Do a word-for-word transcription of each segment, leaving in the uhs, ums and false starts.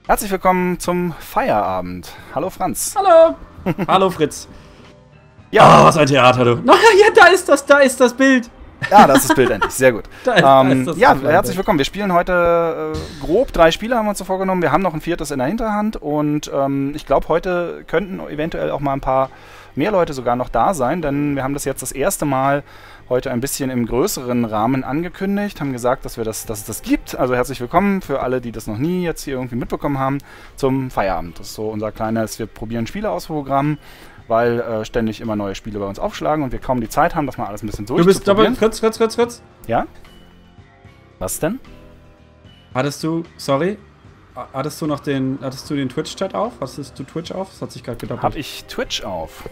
Herzlich willkommen zum Feierabend. Hallo Franz. Hallo. Hallo Fritz. Ja, oh, was ein Theater, du. Na ja, da ist das, da ist das Bild. Ja, das ist das Bild endlich. Sehr gut. Da ist, da ähm, ist das ja, Bild. herzlich willkommen. Wir spielen heute äh, grob drei Spiele, haben wir uns so vorgenommen. Wir haben noch ein viertes in der Hinterhand und ähm, ich glaube, heute könnten eventuell auch mal ein paar mehr Leute sogar noch da sein, denn wir haben das jetzt das erste Mal heute ein bisschen im größeren Rahmen angekündigt, haben gesagt, dass, wir das, dass es das gibt. Also herzlich willkommen für alle, die das noch nie jetzt hier irgendwie mitbekommen haben, zum Feierabend. Das ist so unser kleines, wir probieren Spiele aus Programm, weil äh, ständig immer neue Spiele bei uns aufschlagen und wir kaum die Zeit haben, das mal alles ein bisschen Du bist aber, durchzuprobieren. Fritz, Fritz, Fritz, Fritz. Ja? Was denn? Hattest du, sorry, hattest du noch den, hattest du den Twitch-Chat auf? Hattest du Twitch auf? Das hat sich gerade gedoppelt. Habe ich Twitch auf?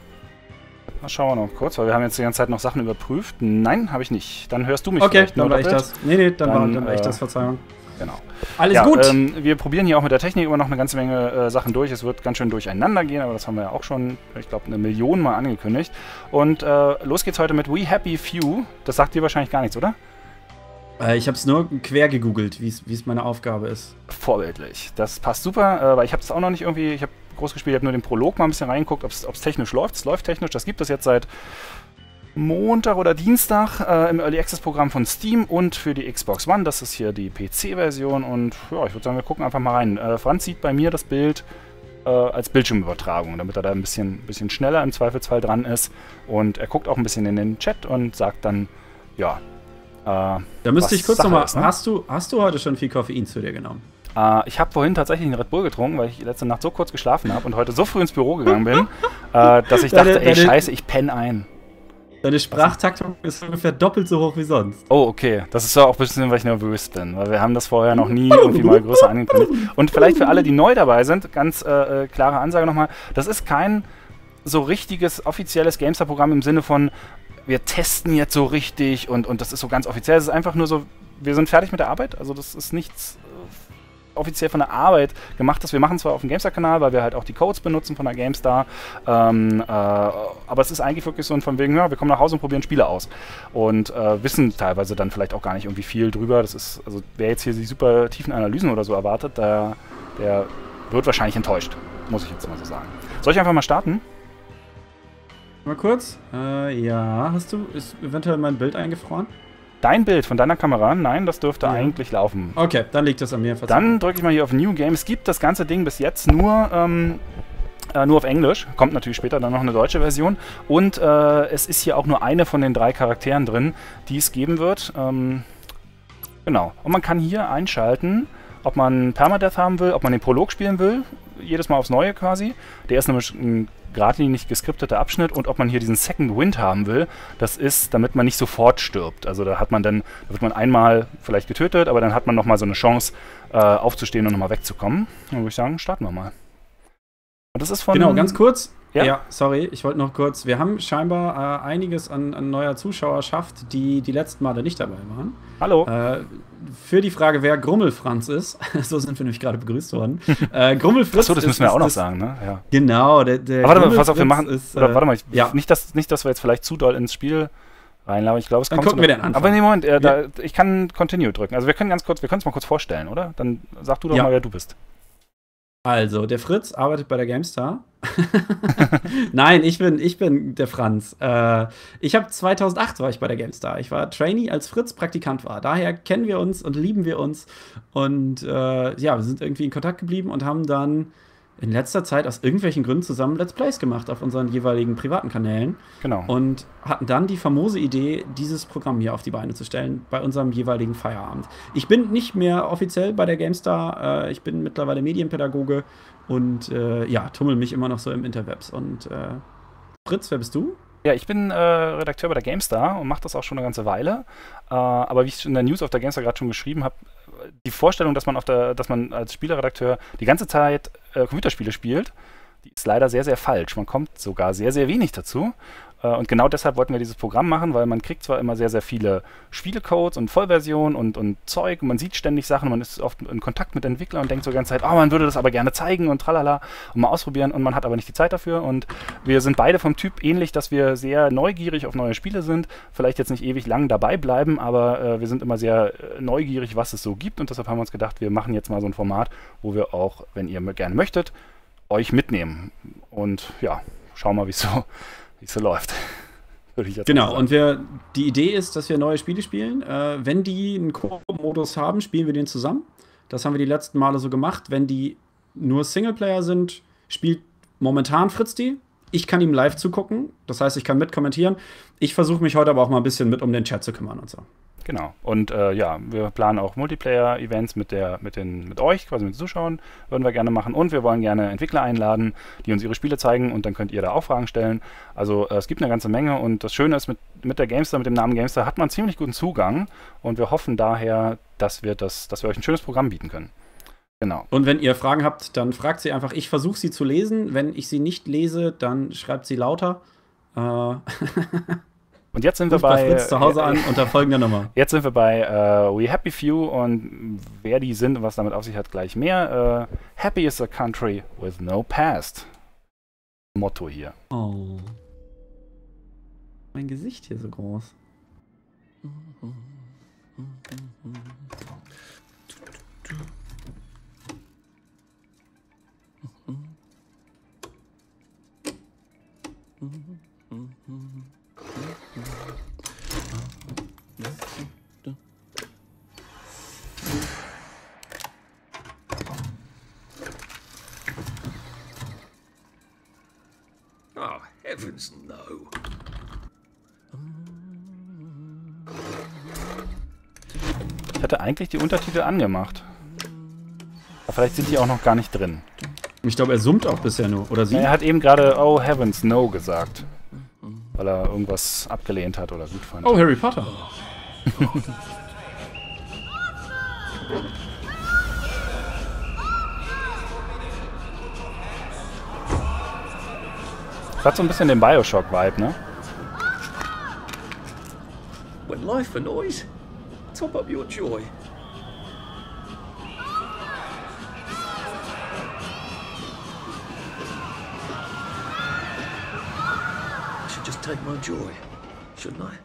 Na, schauen wir noch kurz, weil wir haben jetzt die ganze Zeit noch Sachen überprüft. Nein, habe ich nicht. Dann hörst du mich Okay, vielleicht dann nur war ich doppelt. das. Nee, nee, dann, Dann, war, dann war ich äh, das, Verzeihung. Genau. Alles Ja, gut. Ähm, wir probieren hier auch mit der Technik immer noch eine ganze Menge äh, Sachen durch. Es wird ganz schön durcheinander gehen, aber das haben wir ja auch schon, ich glaube, eine Million Mal angekündigt. Und äh, los geht's heute mit We Happy Few. Das sagt dir wahrscheinlich gar nichts, oder? Äh, ich habe es nur quer gegoogelt, wie es meine Aufgabe ist. Vorbildlich. Das passt super, äh, weil ich habe es auch noch nicht irgendwie, ich habe groß gespielt, ich habe nur den Prolog mal ein bisschen reingeguckt, ob es technisch läuft. Es läuft technisch, das gibt es jetzt seit Montag oder Dienstag äh, im Early Access Programm von Steam und für die Xbox One. Das ist hier die P C-Version und ja, ich würde sagen, wir gucken einfach mal rein. Äh, Franz sieht bei mir das Bild äh, als Bildschirmübertragung, damit er da ein bisschen, bisschen schneller im Zweifelsfall dran ist und er guckt auch ein bisschen in den Chat und sagt dann, ja, äh, Da müsste ich kurz Sache nochmal, ist, ne? hast, du, hast du heute schon viel Koffein zu dir genommen? Äh, ich habe vorhin tatsächlich einen Red Bull getrunken, weil ich letzte Nacht so kurz geschlafen habe und heute so früh ins Büro gegangen bin, äh, dass ich dachte, Deine- ey, deine- scheiße, ich penne ein. Deine Sprachtaktung ist ungefähr doppelt so hoch wie sonst. Oh, okay. Das ist ja auch ein bisschen, weil ich nervös bin, weil wir haben das vorher noch nie irgendwie mal größer angekündigt. Und vielleicht für alle, die neu dabei sind, ganz äh, äh, klare Ansage nochmal, das ist kein so richtiges offizielles GameStar-Programm im Sinne von, wir testen jetzt so richtig und, und das ist so ganz offiziell. Es ist einfach nur so, wir sind fertig mit der Arbeit, also das ist nichts offiziell von der Arbeit gemacht ist. Wir machen zwar auf dem GameStar-Kanal, weil wir halt auch die Codes benutzen von der GameStar, ähm, äh, aber es ist eigentlich wirklich so ein von wegen, ja, wir kommen nach Hause und probieren Spiele aus und äh, wissen teilweise dann vielleicht auch gar nicht irgendwie viel drüber. Das ist, also wer jetzt hier die super tiefen Analysen oder so erwartet, der, der wird wahrscheinlich enttäuscht, muss ich jetzt mal so sagen. Soll ich einfach mal starten? Mal kurz. Äh, ja, hast du, ist eventuell mein Bild eingefroren? Dein Bild von deiner Kamera? Nein, das dürfte Ja. eigentlich laufen. Okay, dann liegt das an mir. Dann drücke ich mal hier auf New Game. Es gibt das ganze Ding bis jetzt nur, ähm, äh, nur auf Englisch. Kommt natürlich später dann noch eine deutsche Version. Und äh, es ist hier auch nur eine von den drei Charakteren drin, die es geben wird. Ähm, genau. Und man kann hier einschalten, ob man Permadeath haben will, ob man den Prolog spielen will. Jedes Mal aufs Neue quasi. Der ist nämlich ein geradlinig geskripteter Abschnitt und ob man hier diesen Second Wind haben will, das ist, damit man nicht sofort stirbt. Also da hat man dann, da wird man einmal vielleicht getötet, aber dann hat man nochmal so eine Chance, äh, aufzustehen und nochmal wegzukommen. Dann würde ich sagen, starten wir mal. Und das ist von... Genau, ganz kurz. Ja, Ja, sorry, ich wollte noch kurz. Wir haben scheinbar äh, einiges an, an neuer Zuschauerschaft, die die letzten Male nicht dabei waren. Hallo. Äh, für die Frage, wer Grummelfranz ist, so sind wir nämlich gerade begrüßt worden. Äh, Grummelfritz Achso, das ist, müssen wir ist, auch noch das, sagen, ne? Ja. Genau, der, der Aber warte mal, pass auf, wir machen... ist, äh, oder warte mal, ich, ja. nicht, dass, nicht, dass wir jetzt vielleicht zu doll ins Spiel reinlaufen. Ich glaube, es Dann kommt... gucken wir den Anfang. Aber nee, Moment, äh, da, ich kann Continue drücken. Also wir können ganz kurz, wir können es mal kurz vorstellen, oder? Dann sag du doch Ja. mal, wer du bist. Also, der Fritz arbeitet bei der GameStar. Nein, ich bin, ich bin der Franz. Äh, ich habe zweitausendacht war ich bei der GameStar. Ich war Trainee, als Fritz Praktikant war. Daher kennen wir uns und lieben wir uns. Und äh, ja, wir sind irgendwie in Kontakt geblieben und haben dann in letzter Zeit aus irgendwelchen Gründen zusammen Let's Plays gemacht auf unseren jeweiligen privaten Kanälen. Genau. Und hatten dann die famose Idee, dieses Programm hier auf die Beine zu stellen, bei unserem jeweiligen Feierabend. Ich bin nicht mehr offiziell bei der GameStar, äh, ich bin mittlerweile Medienpädagoge und äh, ja, tummel mich immer noch so im Interwebs. Und äh, Fritz, wer bist du? Ja, ich bin äh, Redakteur bei der GameStar und mache das auch schon eine ganze Weile. Äh, aber wie ich in der News auf der GameStar gerade schon geschrieben habe, die Vorstellung, dass man auf der, dass man als Spieleredakteur die ganze Zeit äh, Computerspiele spielt, die ist leider sehr, sehr falsch. Man kommt sogar sehr, sehr wenig dazu. Äh, und genau deshalb wollten wir dieses Programm machen, weil man kriegt zwar immer sehr, sehr viele Spielecodes und Vollversionen und, und Zeug, und man sieht ständig Sachen, man ist oft in Kontakt mit Entwicklern und denkt so die ganze Zeit, oh, man würde das aber gerne zeigen und tralala und mal ausprobieren, und man hat aber nicht die Zeit dafür. Und wir sind beide vom Typ ähnlich, dass wir sehr neugierig auf neue Spiele sind, vielleicht jetzt nicht ewig lang dabei bleiben, aber äh, wir sind immer sehr äh, neugierig, was es so gibt, und deshalb haben wir uns gedacht, wir machen jetzt mal so ein Format, wo wir auch, wenn ihr gerne möchtet, euch mitnehmen. Und ja, schauen mal, wie es so, wie's so läuft. Würde ich jetzt Genau, und wir, die Idee ist, dass wir neue Spiele spielen. Äh, wenn die einen Koop-Modus haben, spielen wir den zusammen. Das haben wir die letzten Male so gemacht. Wenn die nur Singleplayer sind, spielt momentan Fritz die. Ich kann ihm live zugucken. Das heißt, ich kann mitkommentieren. Ich versuche mich heute aber auch mal ein bisschen mit um den Chat zu kümmern und so. Genau. Und äh, ja, wir planen auch Multiplayer-Events mit der, mit den, mit euch, quasi mit den Zuschauern, würden wir gerne machen. Und wir wollen gerne Entwickler einladen, die uns ihre Spiele zeigen, und dann könnt ihr da auch Fragen stellen. Also äh, es gibt eine ganze Menge, und das Schöne ist, mit, mit der Gamestar, mit dem Namen Gamestar hat man ziemlich guten Zugang, und wir hoffen daher, dass wir das, dass wir euch ein schönes Programm bieten können. Genau. Und wenn ihr Fragen habt, dann fragt sie einfach. Ich versuche sie zu lesen. Wenn ich sie nicht lese, dann schreibt sie lauter. Äh Und jetzt sind wir bei bei Fritz zu Hause an unter folgender Nummer. Jetzt sind wir bei uh, We Happy Few, und wer die sind und was damit auf sich hat, gleich mehr. Uh, Happy is a country with no past. Motto hier. Oh. Mein Gesicht hier so groß. Oh, heavens no. Ich hatte eigentlich die Untertitel angemacht. Aber vielleicht sind die auch noch gar nicht drin. Ich glaube, er summt auch bisher nur, oder sie? Ja, er hat eben gerade Oh Heavens No gesagt. Weil er irgendwas abgelehnt hat oder gut fand. Oh, Harry Potter. Das hat so ein bisschen den Bioshock-Vibe, ne? When life annoys, top up your joy. I should just take my joy, shouldn't I?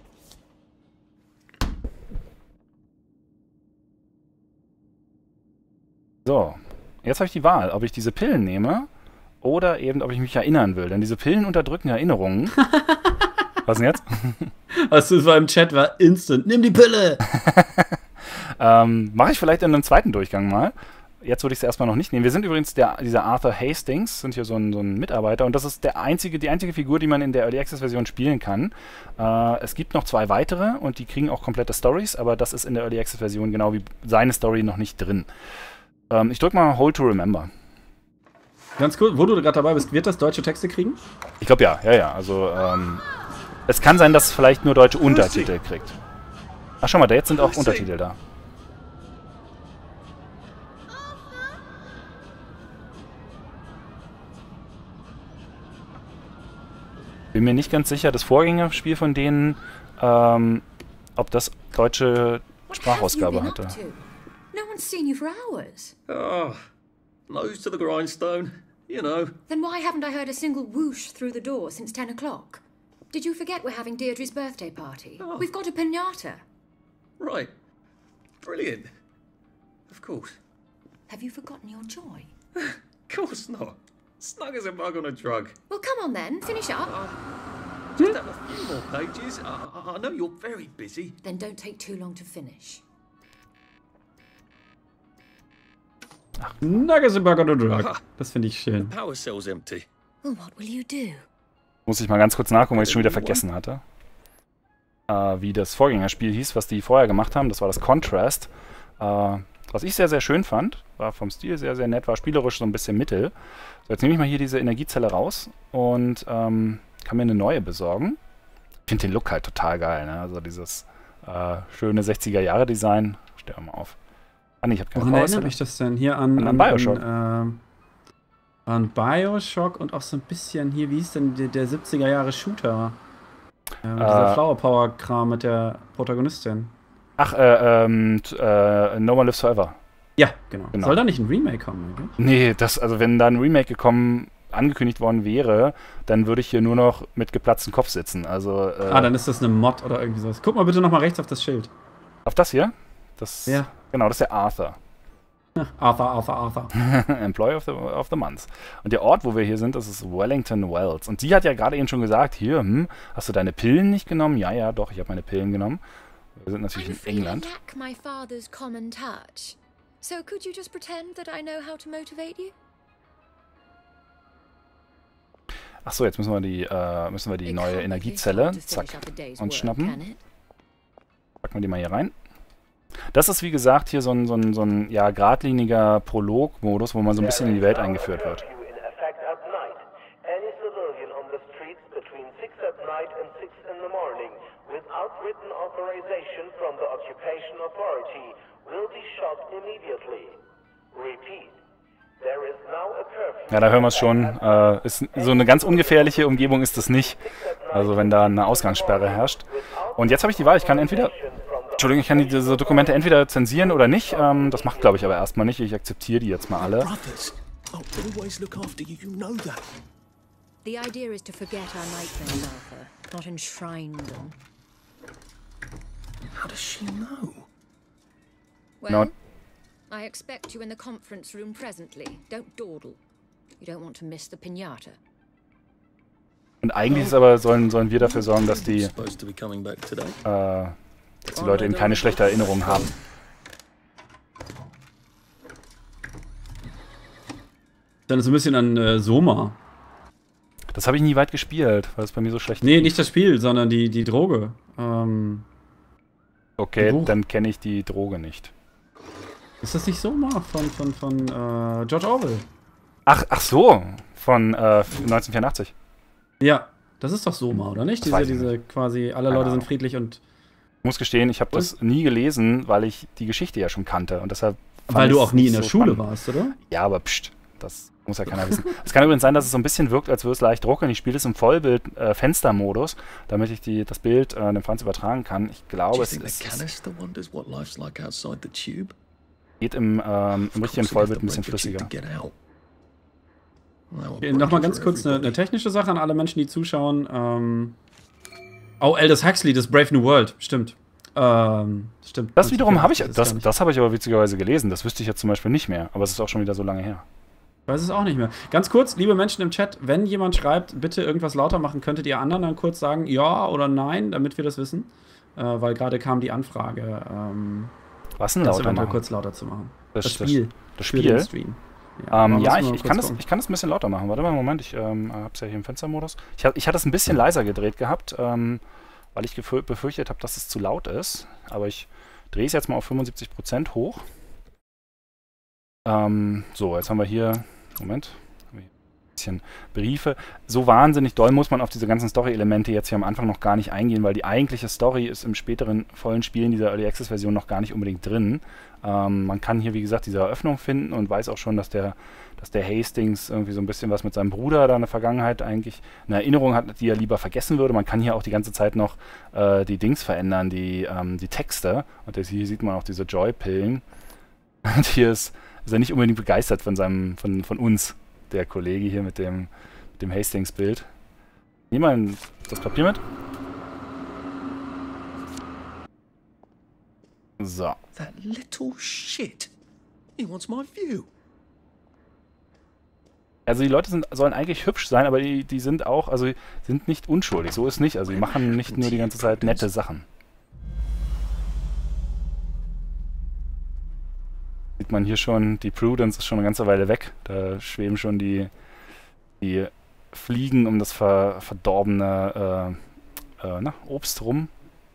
So, jetzt habe ich die Wahl, ob ich diese Pillen nehme oder eben, ob ich mich erinnern will. Denn diese Pillen unterdrücken Erinnerungen. Was denn jetzt? Was du war im Chat war instant. Nimm die Pille! ähm, Mache ich vielleicht in einem zweiten Durchgang mal. Jetzt würde ich es erstmal noch nicht nehmen. Wir sind übrigens der, dieser Arthur Hastings, sind hier so ein, so ein Mitarbeiter, und das ist der einzige, die einzige Figur, die man in der Early Access Version spielen kann. Äh, es gibt noch zwei weitere, und die kriegen auch komplette Stories, aber das ist in der Early Access Version genau wie seine Story noch nicht drin. Ähm, ich drücke mal Hold to Remember. Ganz cool, wo du gerade dabei bist, wird das deutsche Texte kriegen? Ich glaube ja, ja, ja. Also ähm, es kann sein, dass es vielleicht nur deutsche Untertitel kriegt. Ach, schau mal, da jetzt sind auch Untertitel da. Bin mir nicht ganz sicher, das Vorgängerspiel von denen, ähm, ob das deutsche Sprachausgabe hatte. No one's seen you for hours. Oh, nose to the grindstone, you know. Then why haven't I heard a single whoosh through the door since ten o'clock? Did you forget we're having Deirdre's birthday party? Oh. We've got a piñata. Right. Brilliant. Of course. Have you forgotten your joy? Of course not. Snug as a bug on a drug. Well, come on then, finish up. Just have a few more pages. I, I, I know you're very busy. Then don't take too long to finish. Nuggets and Burger Drug. Das finde ich schön. The power cell's empty. Well, what will you do? Muss ich mal ganz kurz nachgucken, weil ich es schon wieder vergessen hatte. Äh, wie das Vorgängerspiel hieß, was die vorher gemacht haben. Das war das Contrast. Äh, was ich sehr, sehr schön fand. War vom Stil sehr, sehr nett. War spielerisch so ein bisschen mittel. So, jetzt nehme ich mal hier diese Energiezelle raus und ähm, kann mir eine neue besorgen. Ich finde den Look halt total geil. Ne? Also dieses äh, schöne sechziger-Jahre-Design. Stell mal auf. Ah, nee, ich habe keine Woran Power erinnert Cell. mich das denn? Hier an, an, an Bioshock. An, Und Bioshock und auch so ein bisschen hier, wie hieß denn der, der siebziger Jahre Shooter? Äh, mit dieser Äh. Flower Power Kram mit der Protagonistin. Ach, äh, ähm, t- äh, No One Lives Forever. Ja, genau. Genau. Soll da nicht ein Remake kommen? Eigentlich? Nee, das, also wenn da ein Remake gekommen, angekündigt worden wäre, dann würde ich hier nur noch mit geplatztem Kopf sitzen. Also, äh, Ah, dann ist das eine Mod oder irgendwie sowas. Guck mal bitte nochmal rechts auf das Schild. auf das hier? Das, Ja. Genau, das ist der Arthur. Arthur, Arthur, Arthur. Employee of the, of the Month. Und der Ort, wo wir hier sind, das ist Wellington Wells. Und sie hat ja gerade eben schon gesagt, hier, hm, hast du deine Pillen nicht genommen? Ja, ja, doch, ich habe meine Pillen genommen. Wir sind natürlich I'm in afraid I England. lack my father's common touch. So could you just pretend that I know how to motivate you? Ach so, jetzt müssen wir die, äh, müssen wir die It neue can't be Energiezelle, hard to zack, finish up a day's uns work, schnappen. can it? Packen wir die mal hier rein. Das ist, wie gesagt, hier so ein, so ein, so ein ja, geradliniger Prolog-Modus, wo man so ein bisschen in die Welt eingeführt wird. In effect at night. Any civilian on the streets between six at night and six in the morning, without written authorization from the occupation authority, will be shot immediately. Repeat. There is now a curfew. Ja, da hören wir es schon. Äh, ist, so eine ganz ungefährliche Umgebung ist das nicht. Also wenn da eine Ausgangssperre herrscht. Und jetzt habe ich die Wahl, ich kann entweder... Entschuldigung, ich kann diese Dokumente entweder zensieren oder nicht. Ähm, das macht, glaube ich, aber erstmal nicht. Ich akzeptiere die jetzt mal alle. Brothers, I'll always look after you, you know that. The idea is to forget our nightmares, Arthur, not enshrine them. How does she know? Well, No. I expect you in the conference room presently. Don't dawdle. You don't want to miss the piñata. Und eigentlich ist aber, sollen, sollen wir dafür sorgen, dass die, Supposed to be coming back today. äh, dass die Leute eben keine schlechte Erinnerung haben. Dann ist ein bisschen an äh, Soma. Das habe ich nie weit gespielt, weil es bei mir so schlecht Nee, nicht das Spiel, sondern die, die Droge. Ähm, Okay, Buch. dann kenne ich die Droge nicht. ist das nicht Soma von, von, von äh, George Orwell? Ach, ach so, von äh, neunzehnhundertvierundachtzig. Ja, das ist doch Soma, oder nicht? Das Diese, weiß ich diese quasi, alle Keine Leute sind Ahnung. friedlich und. Ich muss gestehen, ich habe das nie gelesen, weil ich die Geschichte ja schon kannte. Und deshalb fand Weil du ich's auch nie nicht in der so Schule spannend. warst, oder? Ja, aber pst, das muss ja keiner wissen. Es kann übrigens sein, dass es so ein bisschen wirkt, als würde es leicht drucken. Ich spiele es im Vollbild-Fenstermodus, damit ich die, das Bild äh, dem Franz übertragen kann. Ich Do glaube, you es, think the ist, es canister wonders what life's like outside the tube? geht im, ähm, im richtigen Of course, you'd have Vollbild to ein bisschen break the tube flüssiger. to get out. That would Okay, break Nochmal it ganz for kurz eine, eine everybody. technische Sache an alle Menschen, die zuschauen. Ähm, oh, Aldous Huxley, das Brave New World, stimmt. Ähm, stimmt. Das wiederum habe ich, Das, das, gar nicht. das habe ich aber witzigerweise gelesen. Das wüsste ich jetzt zum Beispiel nicht mehr. Aber es ist auch schon wieder so lange her. Ich weiß es auch nicht mehr. Ganz kurz, liebe Menschen im Chat, wenn jemand schreibt, bitte irgendwas lauter machen, könntet ihr anderen dann kurz sagen, ja oder nein, damit wir das wissen. Äh, weil gerade kam die Anfrage, ähm, Was denn das lauter eventuell machen? kurz lauter zu machen. Das- Das, das- Spiel. Das für den Spiel? Stream. Ähm, aber ja, müssen ich, wir ich, kurz kann das, gucken. ich kann das ein bisschen lauter machen. Warte mal einen Moment, ich ähm, habe es ja hier im Fenstermodus. Ich, hab, ich hatte es ein bisschen leiser gedreht gehabt, ähm, weil ich gefür- befürchtet habe, dass es zu laut ist. Aber ich drehe es jetzt mal auf fünfundsiebzig Prozent hoch. Ähm, so, jetzt haben wir hier, Moment, haben wir hier ein bisschen Briefe. So wahnsinnig doll muss man auf diese ganzen Story-Elemente jetzt hier am Anfang noch gar nicht eingehen, weil die eigentliche Story ist im späteren vollen Spielen dieser Early Access-Version noch gar nicht unbedingt drin. Ähm, man kann hier, wie gesagt, diese Eröffnung finden und weiß auch schon, dass der, dass der Hastings irgendwie so ein bisschen was mit seinem Bruder da in der Vergangenheit eigentlich eine Erinnerung hat, die er lieber vergessen würde. Man kann hier auch die ganze Zeit noch äh, die Dings verändern, die, ähm, die Texte. Und das, hier sieht man auch diese Joy-Pillen. Und hier ist, ist er nicht unbedingt begeistert von seinem, von, von uns, der Kollege hier mit dem, mit dem Hastings-Bild. Nimm mal das Papier mit. So. That little shit. He wants my view. Also die Leute sind, sollen eigentlich hübsch sein, aber die, die sind auch, also sind nicht unschuldig. So ist nicht. Also die machen nicht nur die ganze Zeit nette Sachen. Sieht man hier schon, die Prudence ist schon eine ganze Weile weg. Da schweben schon die, die Fliegen um das ver, verdorbene äh, äh, na, Obst rum.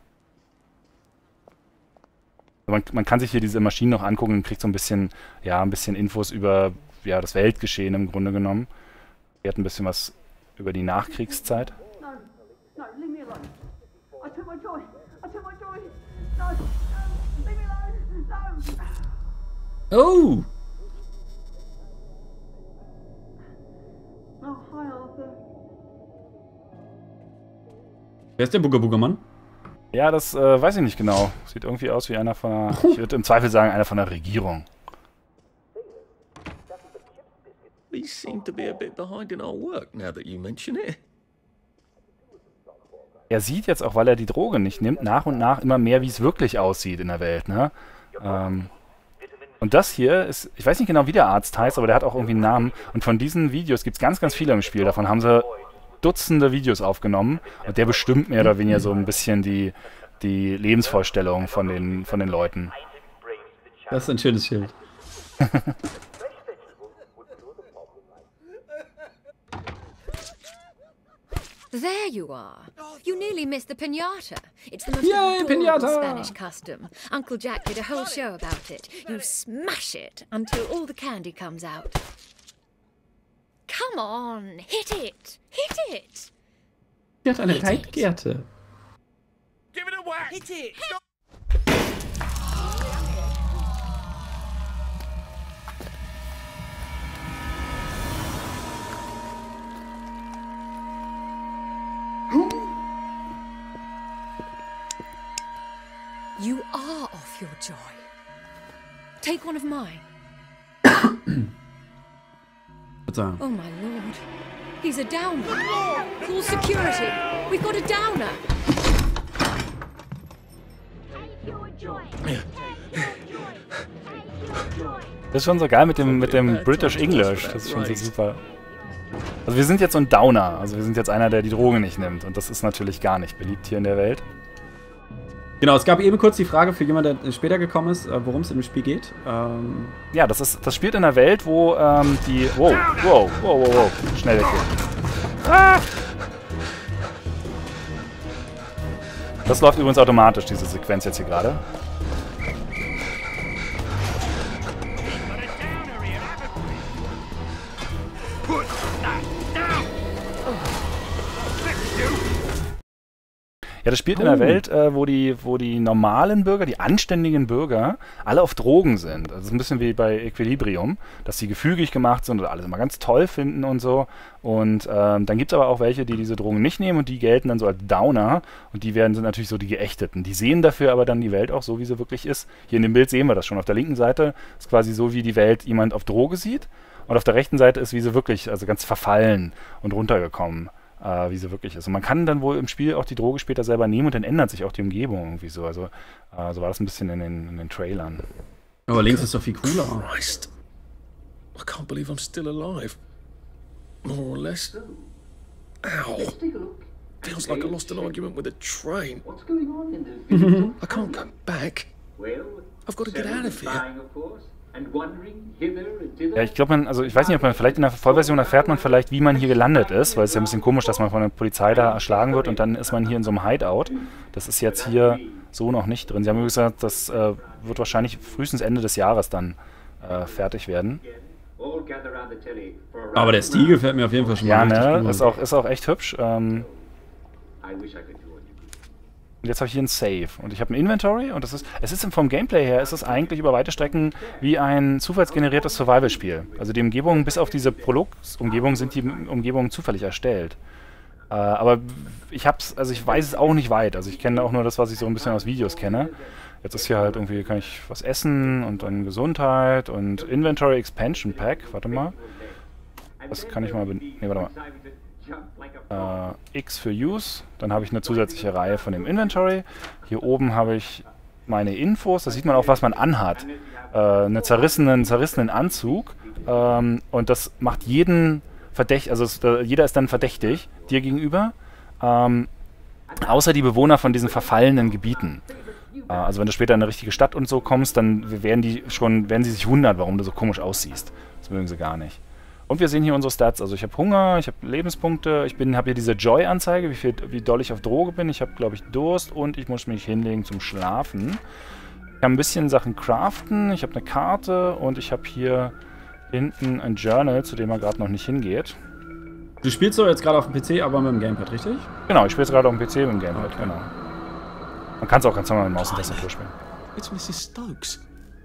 Man, man kann sich hier diese Maschinen noch angucken und kriegt so ein bisschen, ja, ein bisschen Infos über ja, das Weltgeschehen im Grunde genommen. Er hat ein bisschen was über die Nachkriegszeit. No, no, leave me alone. I took my joy. I took my joy. No, no, leave me alone. No. Oh! Wer ist der Bugger-Bugger-Mann? Ja, das äh, weiß ich nicht genau. Sieht irgendwie aus wie einer von einer, ich würde im Zweifel sagen, einer von der Regierung. We seem to be a bit behind in our work now that you mention it. Er sieht jetzt auch, weil er die Droge nicht nimmt, nach und nach immer mehr, wie es wirklich aussieht in der Welt, ne? Ähm, und das hier ist, ich weiß nicht genau, wie der Arzt heißt, aber der hat auch irgendwie einen Namen. Und von diesen Videos gibt es ganz, ganz viele im Spiel. Davon haben sie Dutzende Videos aufgenommen. Und der bestimmt mehr oder weniger so ein bisschen die, die Lebensvorstellung von den, von den Leuten. Das ist ein schönes Schild. There you are. You nearly missed the piñata. It's the most Yay, adorable piñata! Spanish custom. Uncle Jack did a whole show about it. You smash it until all the candy comes out. Come on, hit it! Hit it! Die hat eine Reitgerte. Give it a whack! Hit it! Stop. You are off your joy. Take one of mine. Bitte. Oh my lord. He's a downer. Call security. We've got a downer. Das ist schon so geil mit dem, mit dem British English. Das ist schon so super. Also wir sind jetzt so ein Downer. Also wir sind jetzt einer, der die Droge nicht nimmt. Und das ist natürlich gar nicht beliebt hier in der Welt. Genau, es gab eben kurz die Frage für jemanden, der später gekommen ist, worum es im Spiel geht. Ähm Ja, das, ist, das spielt in einer Welt, wo ähm, die... Wow, wow, wow, wow, wow. Schnell weg hier. Ah! Das läuft übrigens automatisch, diese Sequenz jetzt hier gerade. Ja, das spielt in einer Welt, äh, wo, die, wo die normalen Bürger, die anständigen Bürger, alle auf Drogen sind. Also ein bisschen wie bei Equilibrium, dass sie gefügig gemacht sind und alles immer ganz toll finden und so. Und ähm, dann gibt es aber auch welche, die diese Drogen nicht nehmen und die gelten dann so als Downer. Und die werden sind natürlich so die Geächteten. Die sehen dafür aber dann die Welt auch so, wie sie wirklich ist. Hier in dem Bild sehen wir das schon. Auf der linken Seite ist quasi so, wie die Welt jemand auf Droge sieht. Und auf der rechten Seite ist, wie sie wirklich, also ganz verfallen und runtergekommen. Äh, wie sie wirklich ist. Und man kann dann wohl im Spiel auch die Droge später selber nehmen und dann ändert sich auch die Umgebung irgendwie so. Also äh, so war das ein bisschen in den, in den Trailern. Aber links ist doch viel cooler. Christ. I can't believe I'm still alive. More or less. Ow. Feels like I lost an argument with a train. What's going on in the I can't go back. Well, I've got to get out of here. flying, of course, and wandering hither and thither. Ja, ich glaube, man, also ich weiß nicht, ob man vielleicht in der Vollversion erfährt man vielleicht, wie man hier gelandet ist, weil es ist ja ein bisschen komisch, dass man von der Polizei da erschlagen wird und dann ist man hier in so einem Hideout. Das ist jetzt hier so noch nicht drin. Sie haben gesagt, das äh, wird wahrscheinlich frühestens Ende des Jahres dann äh, fertig werden. All gather around the telly for a Aber der round Stil gefällt mir auf jeden Fall schon Ja, mal richtig ne, gut. ist auch, ist auch echt hübsch. Ähm, I wish I could join you. Und jetzt habe ich hier ein Save und ich habe ein Inventory und das ist, es ist vom Gameplay her, ist es eigentlich über weite Strecken wie ein zufallsgeneriertes Survival-Spiel. Also die Umgebungen, bis auf diese Prolog-Umgebungen, sind die Umgebungen zufällig erstellt. Äh, aber ich hab's, also ich weiß es auch nicht weit. Also ich kenne auch nur das, was ich so ein bisschen aus Videos kenne. Jetzt ist hier halt irgendwie, kann ich was essen und dann Gesundheit und Inventory Expansion Pack. Warte mal. Das kann ich mal, nee, warte mal. Uh, X für Use, dann habe ich eine zusätzliche Reihe von dem Inventory. Hier oben habe ich meine Infos, da sieht man auch, was man anhat. Uh, einen zerrissenen, zerrissenen Anzug um, und das macht jeden verdächtig, also es, uh, jeder ist dann verdächtig dir gegenüber, um, außer die Bewohner von diesen verfallenen Gebieten. Uh, also wenn du später in eine richtige Stadt und so kommst, dann werden die schon, werden sie sich wundern, warum du so komisch aussiehst. Das mögen sie gar nicht. Und wir sehen hier unsere Stats. Also ich habe Hunger, ich habe Lebenspunkte, ich habe hier diese Joy-Anzeige, wie, viel, wie doll ich auf Droge bin. Ich habe, glaube ich, Durst und ich muss mich hinlegen zum Schlafen. Ich habe ein bisschen Sachen craften, ich habe eine Karte und ich habe hier hinten ein Journal, zu dem er gerade noch nicht hingeht. Du spielst doch jetzt gerade auf dem P C, aber mit dem Gamepad, richtig? Genau, ich spiele jetzt gerade auf dem P C mit dem Gamepad, okay. Genau. Man kann es auch ganz normal mit Maus und Tastatur spielen. It's Missus Stokes.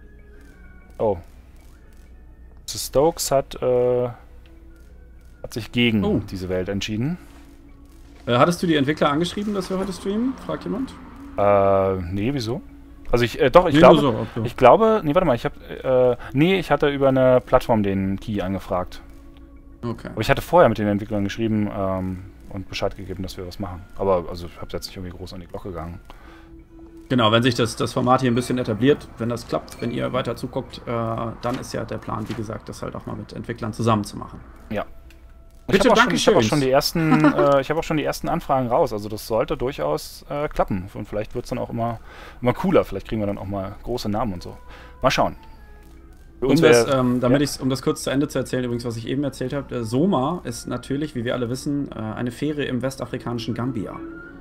Oh. Missus Stokes hat, äh, hat sich gegen oh. diese Welt entschieden. Äh, hattest du die Entwickler angeschrieben, dass wir heute streamen? Fragt jemand? Äh, nee, wieso? Also ich, äh, doch, ich Nee, glaube, nur so, ob du- ich glaube, nee, warte mal, ich habe, äh, nee, ich hatte über eine Plattform den Key angefragt. Okay. Aber ich hatte vorher mit den Entwicklern geschrieben ähm, und Bescheid gegeben, dass wir was machen. Aber also ich habe jetzt nicht irgendwie groß an die Glocke gegangen. Genau, wenn sich das, das Format hier ein bisschen etabliert, wenn das klappt, wenn ihr weiter zuguckt, äh, dann ist ja der Plan, wie gesagt, das halt auch mal mit Entwicklern zusammen zu machen. Ja. Bitte, ich habe auch, schon- danke ich hab auch schön. schon die ersten, äh, ich habe auch schon die ersten Anfragen raus. Also das sollte durchaus äh, klappen. Und vielleicht wird es dann auch immer, immer cooler. Vielleicht kriegen wir dann auch mal große Namen und so. Mal schauen. Für Um uns das, wär- ähm, damit ja? ich's, um das kurz zu Ende zu erzählen, übrigens, was ich eben erzählt habe, äh, Soma ist natürlich, wie wir alle wissen, äh, eine Fähre im westafrikanischen Gambia.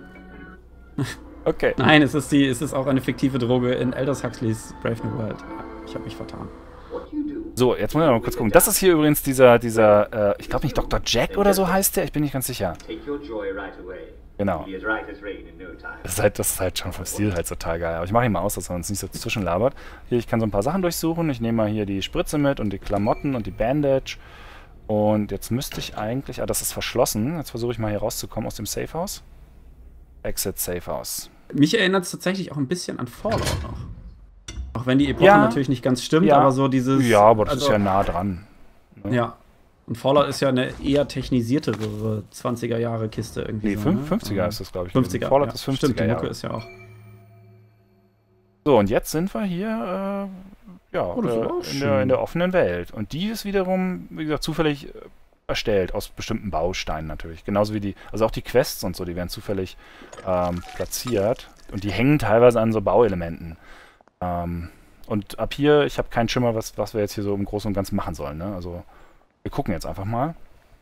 Okay. Nein, es ist, die, es ist auch eine fiktive Droge in Aldous Huxleys Brave New World. Ich habe mich vertan. So, jetzt muss ich mal kurz gucken. Das ist hier übrigens dieser, dieser, äh, ich glaube nicht Doktor Jack oder so heißt der. Ich bin nicht ganz sicher. Genau. Das ist halt, das ist halt schon vom Stil halt total geil. Aber ich mache ihn mal aus, dass er uns nicht so zwischenlabert. Hier, ich kann so ein paar Sachen durchsuchen. Ich nehme mal hier die Spritze mit und die Klamotten und die Bandage. Und jetzt müsste ich eigentlich, ah, das ist verschlossen. Jetzt versuche ich mal hier rauszukommen aus dem Safehouse. Exit Safehouse. Mich erinnert es tatsächlich auch ein bisschen an Fallout noch. Auch wenn die Epoche Ja. natürlich nicht ganz stimmt, Ja. aber so dieses... Ja, aber das also, ist ja nah dran. Ja. Und Fallout ist ja eine eher technisiertere zwanziger Jahre Kiste irgendwie. Nee, so, fünf- ne? fünfziger ist das, glaube ich. fünfziger. Fallout ja. ist fünfziger Stimmt, die Mucke Jahre. ist ja auch. So, und jetzt sind wir hier äh, ja, Oh, das ist äh, auch in, schön. der, in der offenen Welt. Und die ist wiederum, wie gesagt, zufällig äh, erstellt, aus bestimmten Bausteinen natürlich. Genauso wie die, also auch die Quests und so, die werden zufällig ähm, platziert. Und die hängen teilweise an so Bauelementen. Ähm, und ab hier, ich habe keinen Schimmer, was, was wir jetzt hier so im Großen und Ganzen machen sollen. Ne? Also, wir gucken jetzt einfach mal.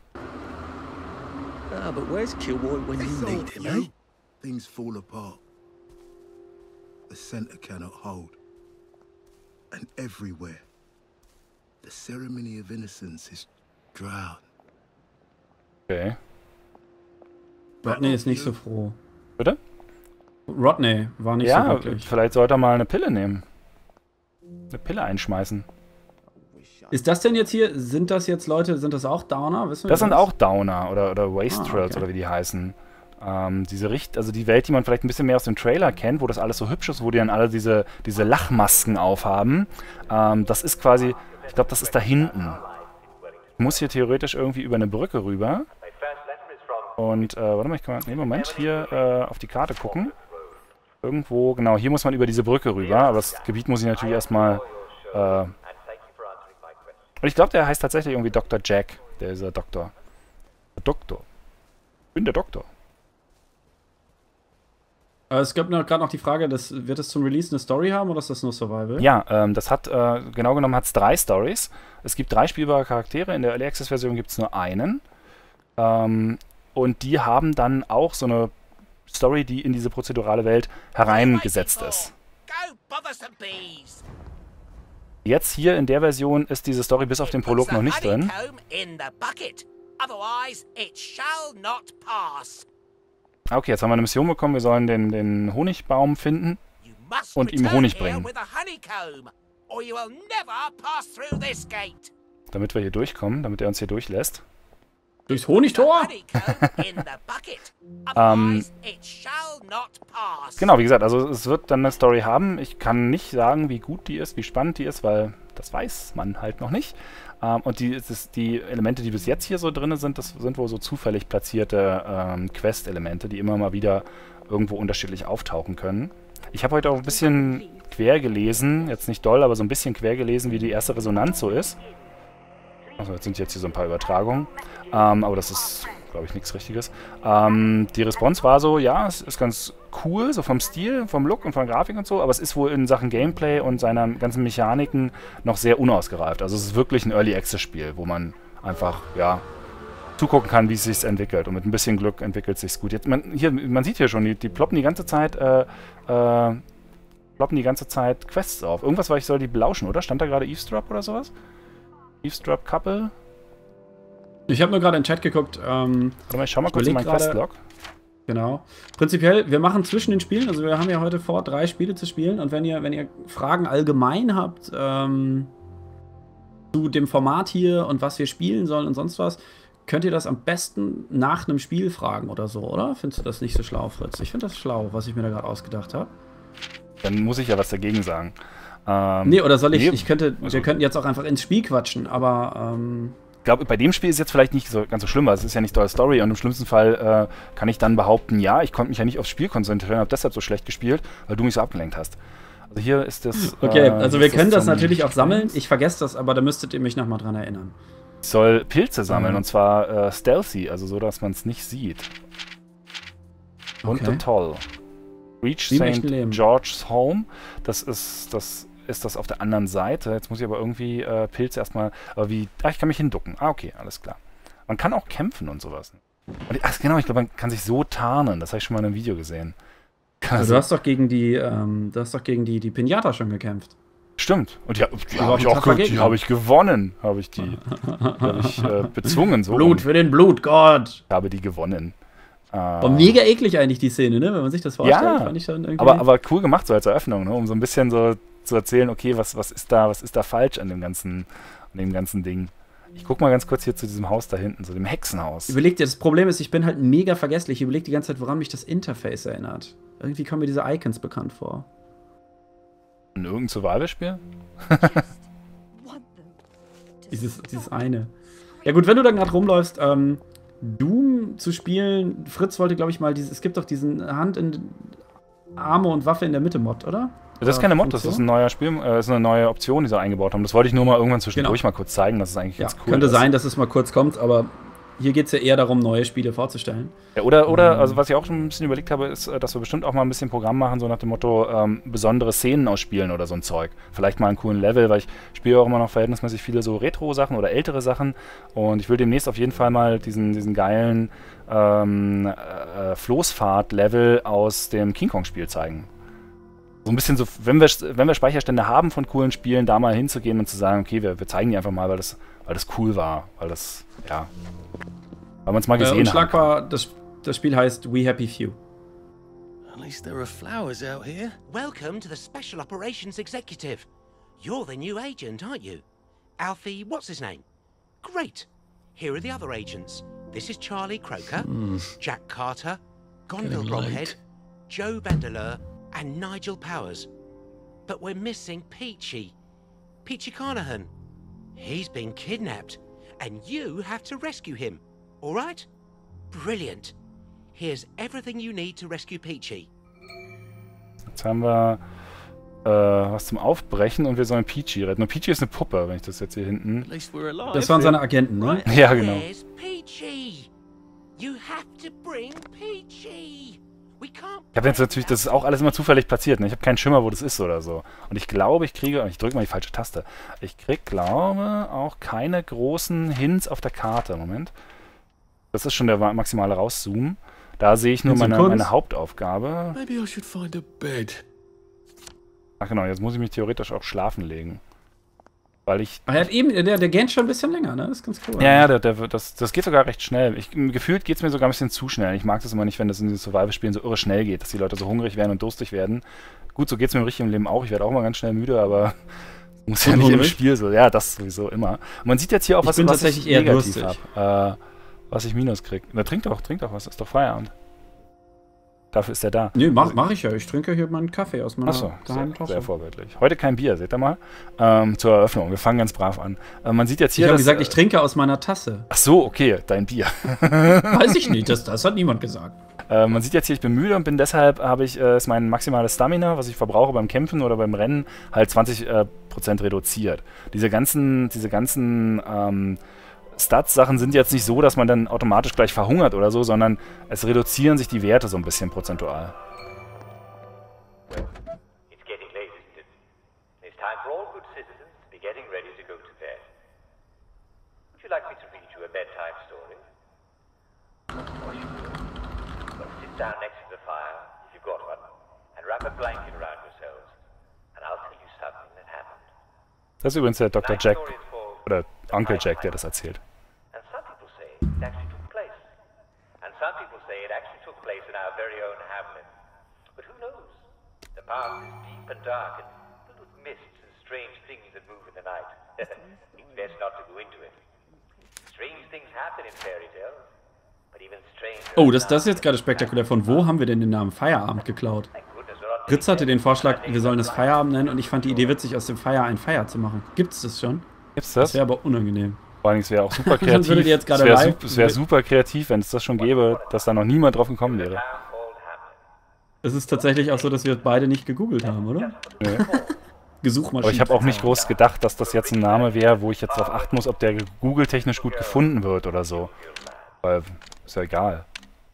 Ah, but where's Kilroy when you need him, eh? Things fall apart. The center cannot hold. And everywhere, the ceremony of innocence is drowned. Okay. Rodney ist nicht so froh. Bitte? Rodney war nicht Ja, so wirklich. vielleicht sollte er mal eine Pille nehmen. Eine Pille einschmeißen. Ist das denn jetzt hier, sind das jetzt Leute, sind das auch Downer? Wissen wir Das sind das? auch Downer oder, oder Wastrels Ah, okay. oder wie die heißen. Ähm, diese Richt also die Welt, die man vielleicht ein bisschen mehr aus dem Trailer kennt, wo das alles so hübsch ist, wo die dann alle diese, diese Lachmasken aufhaben. Ähm, das ist quasi, ich glaube, das ist da hinten. Ich muss hier theoretisch irgendwie über eine Brücke rüber. Und, äh, warte mal, ich kann mal, nee, Moment, hier äh, auf die Karte gucken. Irgendwo, genau, hier muss man über diese Brücke rüber, aber das Gebiet muss ich natürlich erstmal, äh, und ich glaube, der heißt tatsächlich irgendwie Doktor Jack, der ist der Doktor. Der Doktor. Ich bin der Doktor. Äh, es gab gerade noch die Frage, das, wird es zum Release eine Story haben oder ist das nur Survival? Ja, ähm, das hat, äh, genau genommen hat es drei Stories. Es gibt drei spielbare Charaktere, in der Early Access Version gibt es nur einen. Ähm, und die haben dann auch so eine Story, die in diese prozedurale Welt hereingesetzt ist. Jetzt hier in der Version ist diese Story bis auf den Prolog noch nicht drin. Okay, jetzt haben wir eine Mission bekommen, wir sollen den, den Honigbaum finden und ihm Honig bringen. Damit wir hier durchkommen, damit er uns hier durchlässt. Durchs Honigtor? ähm, genau, wie gesagt, also es wird dann eine Story haben. Ich kann nicht sagen, wie gut die ist, wie spannend die ist, weil das weiß man halt noch nicht. Ähm, und die, das, die Elemente, die bis jetzt hier so drin sind, das sind wohl so zufällig platzierte ähm, Quest-Elemente, die immer mal wieder irgendwo unterschiedlich auftauchen können. Ich habe heute auch ein bisschen quer gelesen, jetzt nicht doll, aber so ein bisschen quer gelesen, wie die erste Resonanz so ist. Also jetzt sind jetzt hier so ein paar Übertragungen. Ähm, aber das ist, glaube ich, nichts Richtiges. Ähm, die Response war so, ja, es ist ganz cool, so vom Stil, vom Look und von der Grafik und so, aber es ist wohl in Sachen Gameplay und seiner ganzen Mechaniken noch sehr unausgereift. Also es ist wirklich ein Early Access Spiel, wo man einfach, ja, zugucken kann, wie es sich entwickelt. Und mit ein bisschen Glück entwickelt es sich gut. Jetzt, man, hier, man sieht hier schon, die, die ploppen die ganze Zeit, äh, äh, ploppen die ganze Zeit Quests auf. Irgendwas, weil ich soll die belauschen, oder? Stand da gerade Eavesdrop oder sowas? Eavesdrop Couple? Ich habe nur gerade in den Chat geguckt. Ähm, Warte mal, ich schau mal kurz in meinen überleg Questlog. Genau. Prinzipiell, wir machen zwischen den Spielen, also wir haben ja heute vor, drei Spiele zu spielen. Und wenn ihr, wenn ihr Fragen allgemein habt ähm, zu dem Format hier und was wir spielen sollen und sonst was, könnt ihr das am besten nach einem Spiel fragen oder so, oder? Findest du das nicht so schlau, Fritz? Ich finde das schlau, was ich mir da gerade ausgedacht habe. Dann muss ich ja was dagegen sagen. Ähm, Nee, oder soll ich, nee, ich könnte, also- wir könnten jetzt auch einfach ins Spiel quatschen, aber, ähm, Ich glaube, bei dem Spiel ist jetzt vielleicht nicht so ganz so schlimm, weil es ist ja nicht Toy Story und im schlimmsten Fall äh, kann ich dann behaupten, ja, ich konnte mich ja nicht aufs Spiel konzentrieren, habe deshalb so schlecht gespielt, weil du mich so abgelenkt hast. Also hier ist das... okay, äh, also wir ist können das zum- natürlich auch sammeln. Ich vergesse das, aber da müsstet ihr mich nochmal dran erinnern. Ich soll Pilze sammeln Mhm. und zwar äh, stealthy, also so, dass man es nicht sieht. Und Okay. toll. Reach Wie im echten Saint Leben. George's Home, das ist das ist das auf der anderen Seite. Jetzt muss ich aber irgendwie äh, Pilze erstmal, aber wie, ah, ich kann mich hinducken. Ah, okay, alles klar. Man kann auch kämpfen und sowas. Und, ach, genau, ich glaube, man kann sich so tarnen. Das habe ich schon mal in einem Video gesehen. Kann Also das- du hast doch gegen die, ähm, du hast doch gegen die, die Pinata schon gekämpft. Stimmt. Und die, die war habe ich ein auch taffer ge- die Gegner. habe ich gewonnen. Habe ich die, die habe ich äh, bezwungen. So Blut rum. für den Blutgott! Ich habe die gewonnen. Äh, War mega eklig eigentlich, die Szene, ne? Wenn man sich das vorstellt, Ja, fand ich schon irgendwie. aber, aber cool gemacht so als Eröffnung, ne? Um so ein bisschen so zu erzählen, okay, was, was ist da, was ist da falsch an dem ganzen, an dem ganzen Ding. Ich guck mal ganz kurz hier zu diesem Haus da hinten, so dem Hexenhaus. Überleg dir, das Problem ist, ich bin halt mega vergesslich. Ich überleg die ganze Zeit, woran mich das Interface erinnert. Irgendwie kommen mir diese Icons bekannt vor. In irgendein Survival-Spiel? Dieses, dieses eine. Ja gut, wenn du dann gerade rumläufst, ähm, Doom zu spielen, Fritz wollte, glaube ich, mal, dieses, es gibt doch diesen Hand in Arme und Waffe in der Mitte Mod, oder? Das ist keine Mod, das ist ein neuer Spiel, äh, ist eine neue Option, die sie eingebaut haben. Das wollte ich nur mal irgendwann zwischendurch Genau. mal kurz zeigen, dass es eigentlich Ja, ganz cool könnte ist. sein, dass es mal kurz kommt, aber hier geht es ja eher darum, neue Spiele vorzustellen. Ja, oder, oder Mhm. also was ich auch schon ein bisschen überlegt habe, ist, äh, dass wir bestimmt auch mal ein bisschen Programm machen, so nach dem Motto, ähm, besondere Szenen ausspielen oder so ein Zeug. Vielleicht mal einen coolen Level, weil ich spiele auch immer noch verhältnismäßig viele so Retro-Sachen oder ältere Sachen und ich will demnächst auf jeden Fall mal diesen, diesen geilen ähm, äh, Floßfahrt-Level aus dem King Kong-Spiel zeigen. So ein bisschen so, wenn wir, wenn wir Speicherstände haben von coolen Spielen, da mal hinzugehen und zu sagen, okay, wir, wir zeigen die einfach mal, weil das, weil das cool war, weil das, ja, weil man es mal Äh, gesehen hat. unschlagbar, das, das Spiel heißt We Happy Few. At least there are flowers out here. Welcome to the Special Operations Executive. You're the new agent, aren't you? Alfie, what's his name? Great. Here are the other agents. This is Charlie Croker, Jack Carter, Gonville Getting Bromhead, late. Joe Vandeleur, and Nigel Powers. But we're missing Peachy. Peachy Carnahan. He's been kidnapped, and you have to rescue him. All right? Brilliant. Here's everything you need to rescue Peachy. Jetzt haben wir äh, was zum Aufbrechen und wir sollen Peachy retten. Und Peachy ist eine Puppe, wenn ich das jetzt hier hinten... At least we're alive. Das waren seine Agenten, ne? Ja, genau. Where's Peachy? You have to bring Peachy. We can't. Ich habe jetzt natürlich, das ist auch alles immer zufällig platziert, ne? Ich habe keinen Schimmer, wo das ist oder so. Und ich glaube, ich kriege, ich drücke mal die falsche Taste. Ich krieg, glaube, auch keine großen Hints auf der Karte. Moment. Das ist schon der maximale Rauszoomen. Da sehe ich nur Hints und meine, Kunst. meine Hauptaufgabe. Maybe I should find a bed. Ach genau, jetzt muss ich mich theoretisch auch schlafen legen. Weil ich... Aber er hat eben, der, der gähnt schon ein bisschen länger, ne? Das ist ganz cool. Ja, ja, der, der, das, das geht sogar recht schnell. Ich, gefühlt geht es mir sogar ein bisschen zu schnell. Ich mag das immer nicht, wenn das in den Survival-Spielen so irre schnell geht, dass die Leute so hungrig werden und durstig werden. Gut, so geht es mir im richtigen Leben auch. Ich werde auch mal ganz schnell müde, aber muss ja Und nicht im hungrig? Spiel so. Ja, das sowieso immer. Und man sieht jetzt hier auch, Ich was, bin was tatsächlich ich eher negativ durstig. habe. Äh, was ich Minus kriege. Na, trink doch, trink doch was. Ist doch Feierabend. Dafür ist er da. Nee, mach, mach ich ja. Ich trinke hier meinen Kaffee aus meiner Achso, geheimen sehr, Tasse. sehr vorbildlich. Heute kein Bier, seht ihr mal. Ähm, zur Eröffnung. Wir fangen ganz brav an. Äh, man sieht jetzt hier, Ich habe dass, gesagt, ich trinke aus meiner Tasse. Ach so, okay, dein Bier. Weiß ich nicht, das, das hat niemand gesagt. Äh, man sieht jetzt hier, ich bin müde und bin deshalb, habe ich, äh, ist mein maximales Stamina, was ich verbrauche beim Kämpfen oder beim Rennen, halt zwanzig Prozent reduziert. Diese ganzen, diese ganzen ähm, Stats-Sachen sind jetzt nicht so, dass man dann automatisch gleich verhungert oder so, sondern es reduzieren sich die Werte so ein bisschen prozentual. It's getting late, isn't it? It's time for all good citizens to be getting ready to go to bed. Would you like me to read you a bedtime story? Of course you will. Well, sit down next to the fire, if you've got one, and wrap a blanket around yourselves, and I'll tell you something that happened. Das ist übrigens der Doktor Night Jack, story is for oder the Uncle night Jack, der time. das erzählt. And some people say it actually took place. And some people say it actually took place in our very own Hamlin. But who knows? The past is deep and dark and filled with mists and strange things that move in the night. It's best not to go into it. Strange things happen in fairy tales. But even stranger. Oh, das, das ist jetzt gerade spektakulär. Von wo haben wir denn den Namen Feierabend geklaut? Fritz hatte den Vorschlag, wir sollen das Feierabend nennen und ich fand die Idee witzig, aus dem Feier ein Feier zu machen. Gibt's das schon? Gibt's das? Das wäre aber unangenehm. Vor allem, es wäre auch super Sonst würdet kreativ. ihr jetzt Es gerade wäre live- su wär super kreativ, wenn es das schon gäbe, dass da noch niemand drauf gekommen wäre. Es ist tatsächlich auch so, dass wir beide nicht gegoogelt haben, oder? Nee. Gesuchmaschinen. Aber ich habe auch nicht groß gedacht, dass das jetzt ein Name wäre, wo ich jetzt darauf achten muss, ob der Google-technisch gut gefunden wird oder so. Weil, ist ja egal.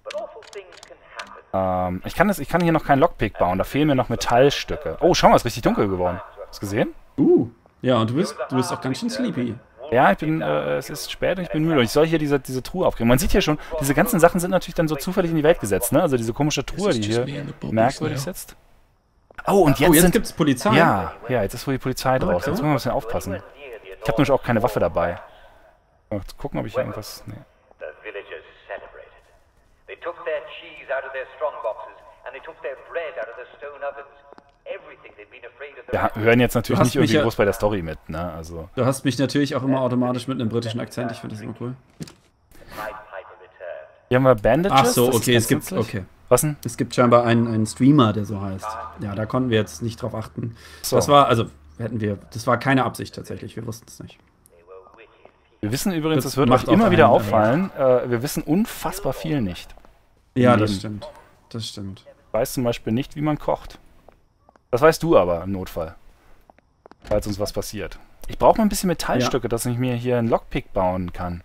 Ähm, ich kann das, ich kann hier noch keinen Lockpick bauen, da fehlen mir noch Metallstücke. Oh, schau mal, es ist richtig dunkel geworden. Hast du gesehen? Uh, ja, und du bist, du bist auch ganz schön sleepy. Ja, ich bin, äh, es ist spät und ich bin müde und ich soll hier diese, diese Truhe aufkriegen. Man sieht hier schon, diese ganzen Sachen sind natürlich dann so zufällig in die Welt gesetzt, ne? Also diese komische Truhe, die hier merkwürdig sitzt. Oh, und jetzt, Oh, jetzt sind, gibt's Polizei. Ja, ja, jetzt ist wohl die Polizei drauf. Jetzt müssen wir ein bisschen aufpassen. Ich habe nämlich auch keine Waffe dabei. Mal gucken, ob ich hier irgendwas... Nee. The villagers celebrated. They took their cheese out of their strongboxes and they took their bread out of their stone ovens. Everything they'd been afraid of the Wir hören jetzt natürlich Du hast nicht irgendwie mich ja- groß bei der Story mit, ne? Also... Du hast mich natürlich auch immer automatisch mit einem britischen Akzent. Ich finde das immer cool. Pied Piper returned. Hier haben wir Bandages. Ach so, das ist okay, ganz es gibt, nützlich. okay. Was denn? Es gibt scheinbar einen, einen Streamer, der so heißt. Ja, da konnten wir jetzt nicht drauf achten. So. Das war, also, hätten wir, das war keine Absicht tatsächlich, wir wussten es nicht. Wir wissen übrigens, Das es wird macht euch immer auch wieder einen, auffallen, äh, wir wissen unfassbar viel nicht. Ja, Im das Leben. stimmt. Das stimmt. Ich weiß zum Beispiel nicht, wie man kocht. Das weißt du aber im Notfall. Falls uns was passiert. Ich brauche mal ein bisschen Metallstücke, dass ich mir hier einen Lockpick bauen kann.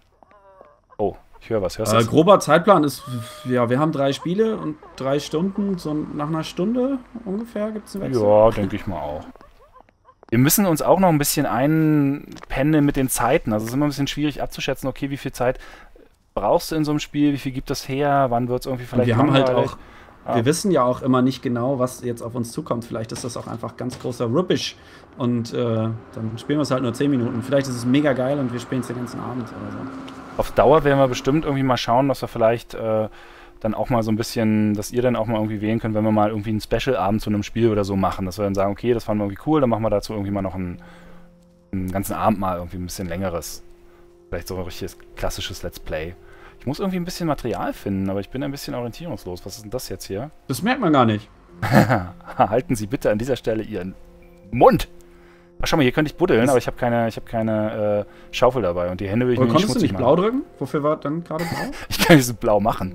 Oh, ich höre was. Hörst du Äh, das? grober Zeitplan ist, ja, wir haben drei Spiele und drei Stunden, so nach einer Stunde ungefähr gibt es einen Wechsel. Ja, denke ich mal auch. Wir müssen uns auch noch ein bisschen einpendeln mit den Zeiten. Also es ist immer ein bisschen schwierig abzuschätzen, okay, wie viel Zeit brauchst du in so einem Spiel, wie viel gibt das her, wann wird es irgendwie Und vielleicht wir haben halt langweilig? auch, Ah. wir wissen ja auch immer nicht genau, was jetzt auf uns zukommt. Vielleicht ist das auch einfach ganz großer Rubbish und äh, dann spielen wir es halt nur zehn Minuten. Vielleicht ist es mega geil und wir spielen es den ganzen Abend oder so. Auf Dauer werden wir bestimmt irgendwie mal schauen, dass wir vielleicht äh, dann auch mal so ein bisschen, dass ihr dann auch mal irgendwie wählen könnt, wenn wir mal irgendwie einen Special-Abend zu einem Spiel oder so machen, dass wir dann sagen, okay, das fanden wir irgendwie cool, dann machen wir dazu irgendwie mal noch einen, einen ganzen Abend mal irgendwie ein bisschen längeres. Vielleicht so ein richtiges klassisches Let's Play. Ich muss irgendwie ein bisschen Material finden, aber ich bin ein bisschen orientierungslos. Was ist denn das jetzt hier? Das merkt man gar nicht. Halten Sie bitte an dieser Stelle Ihren Mund! Ach, schau mal, hier könnte ich buddeln, aber ich habe keine, ich hab keine äh, Schaufel dabei und die Hände will ich Oder mir nicht konntest du schmutzig nicht machen. blau drücken? Wofür war dann gerade blau? Ich kann dieses blau machen.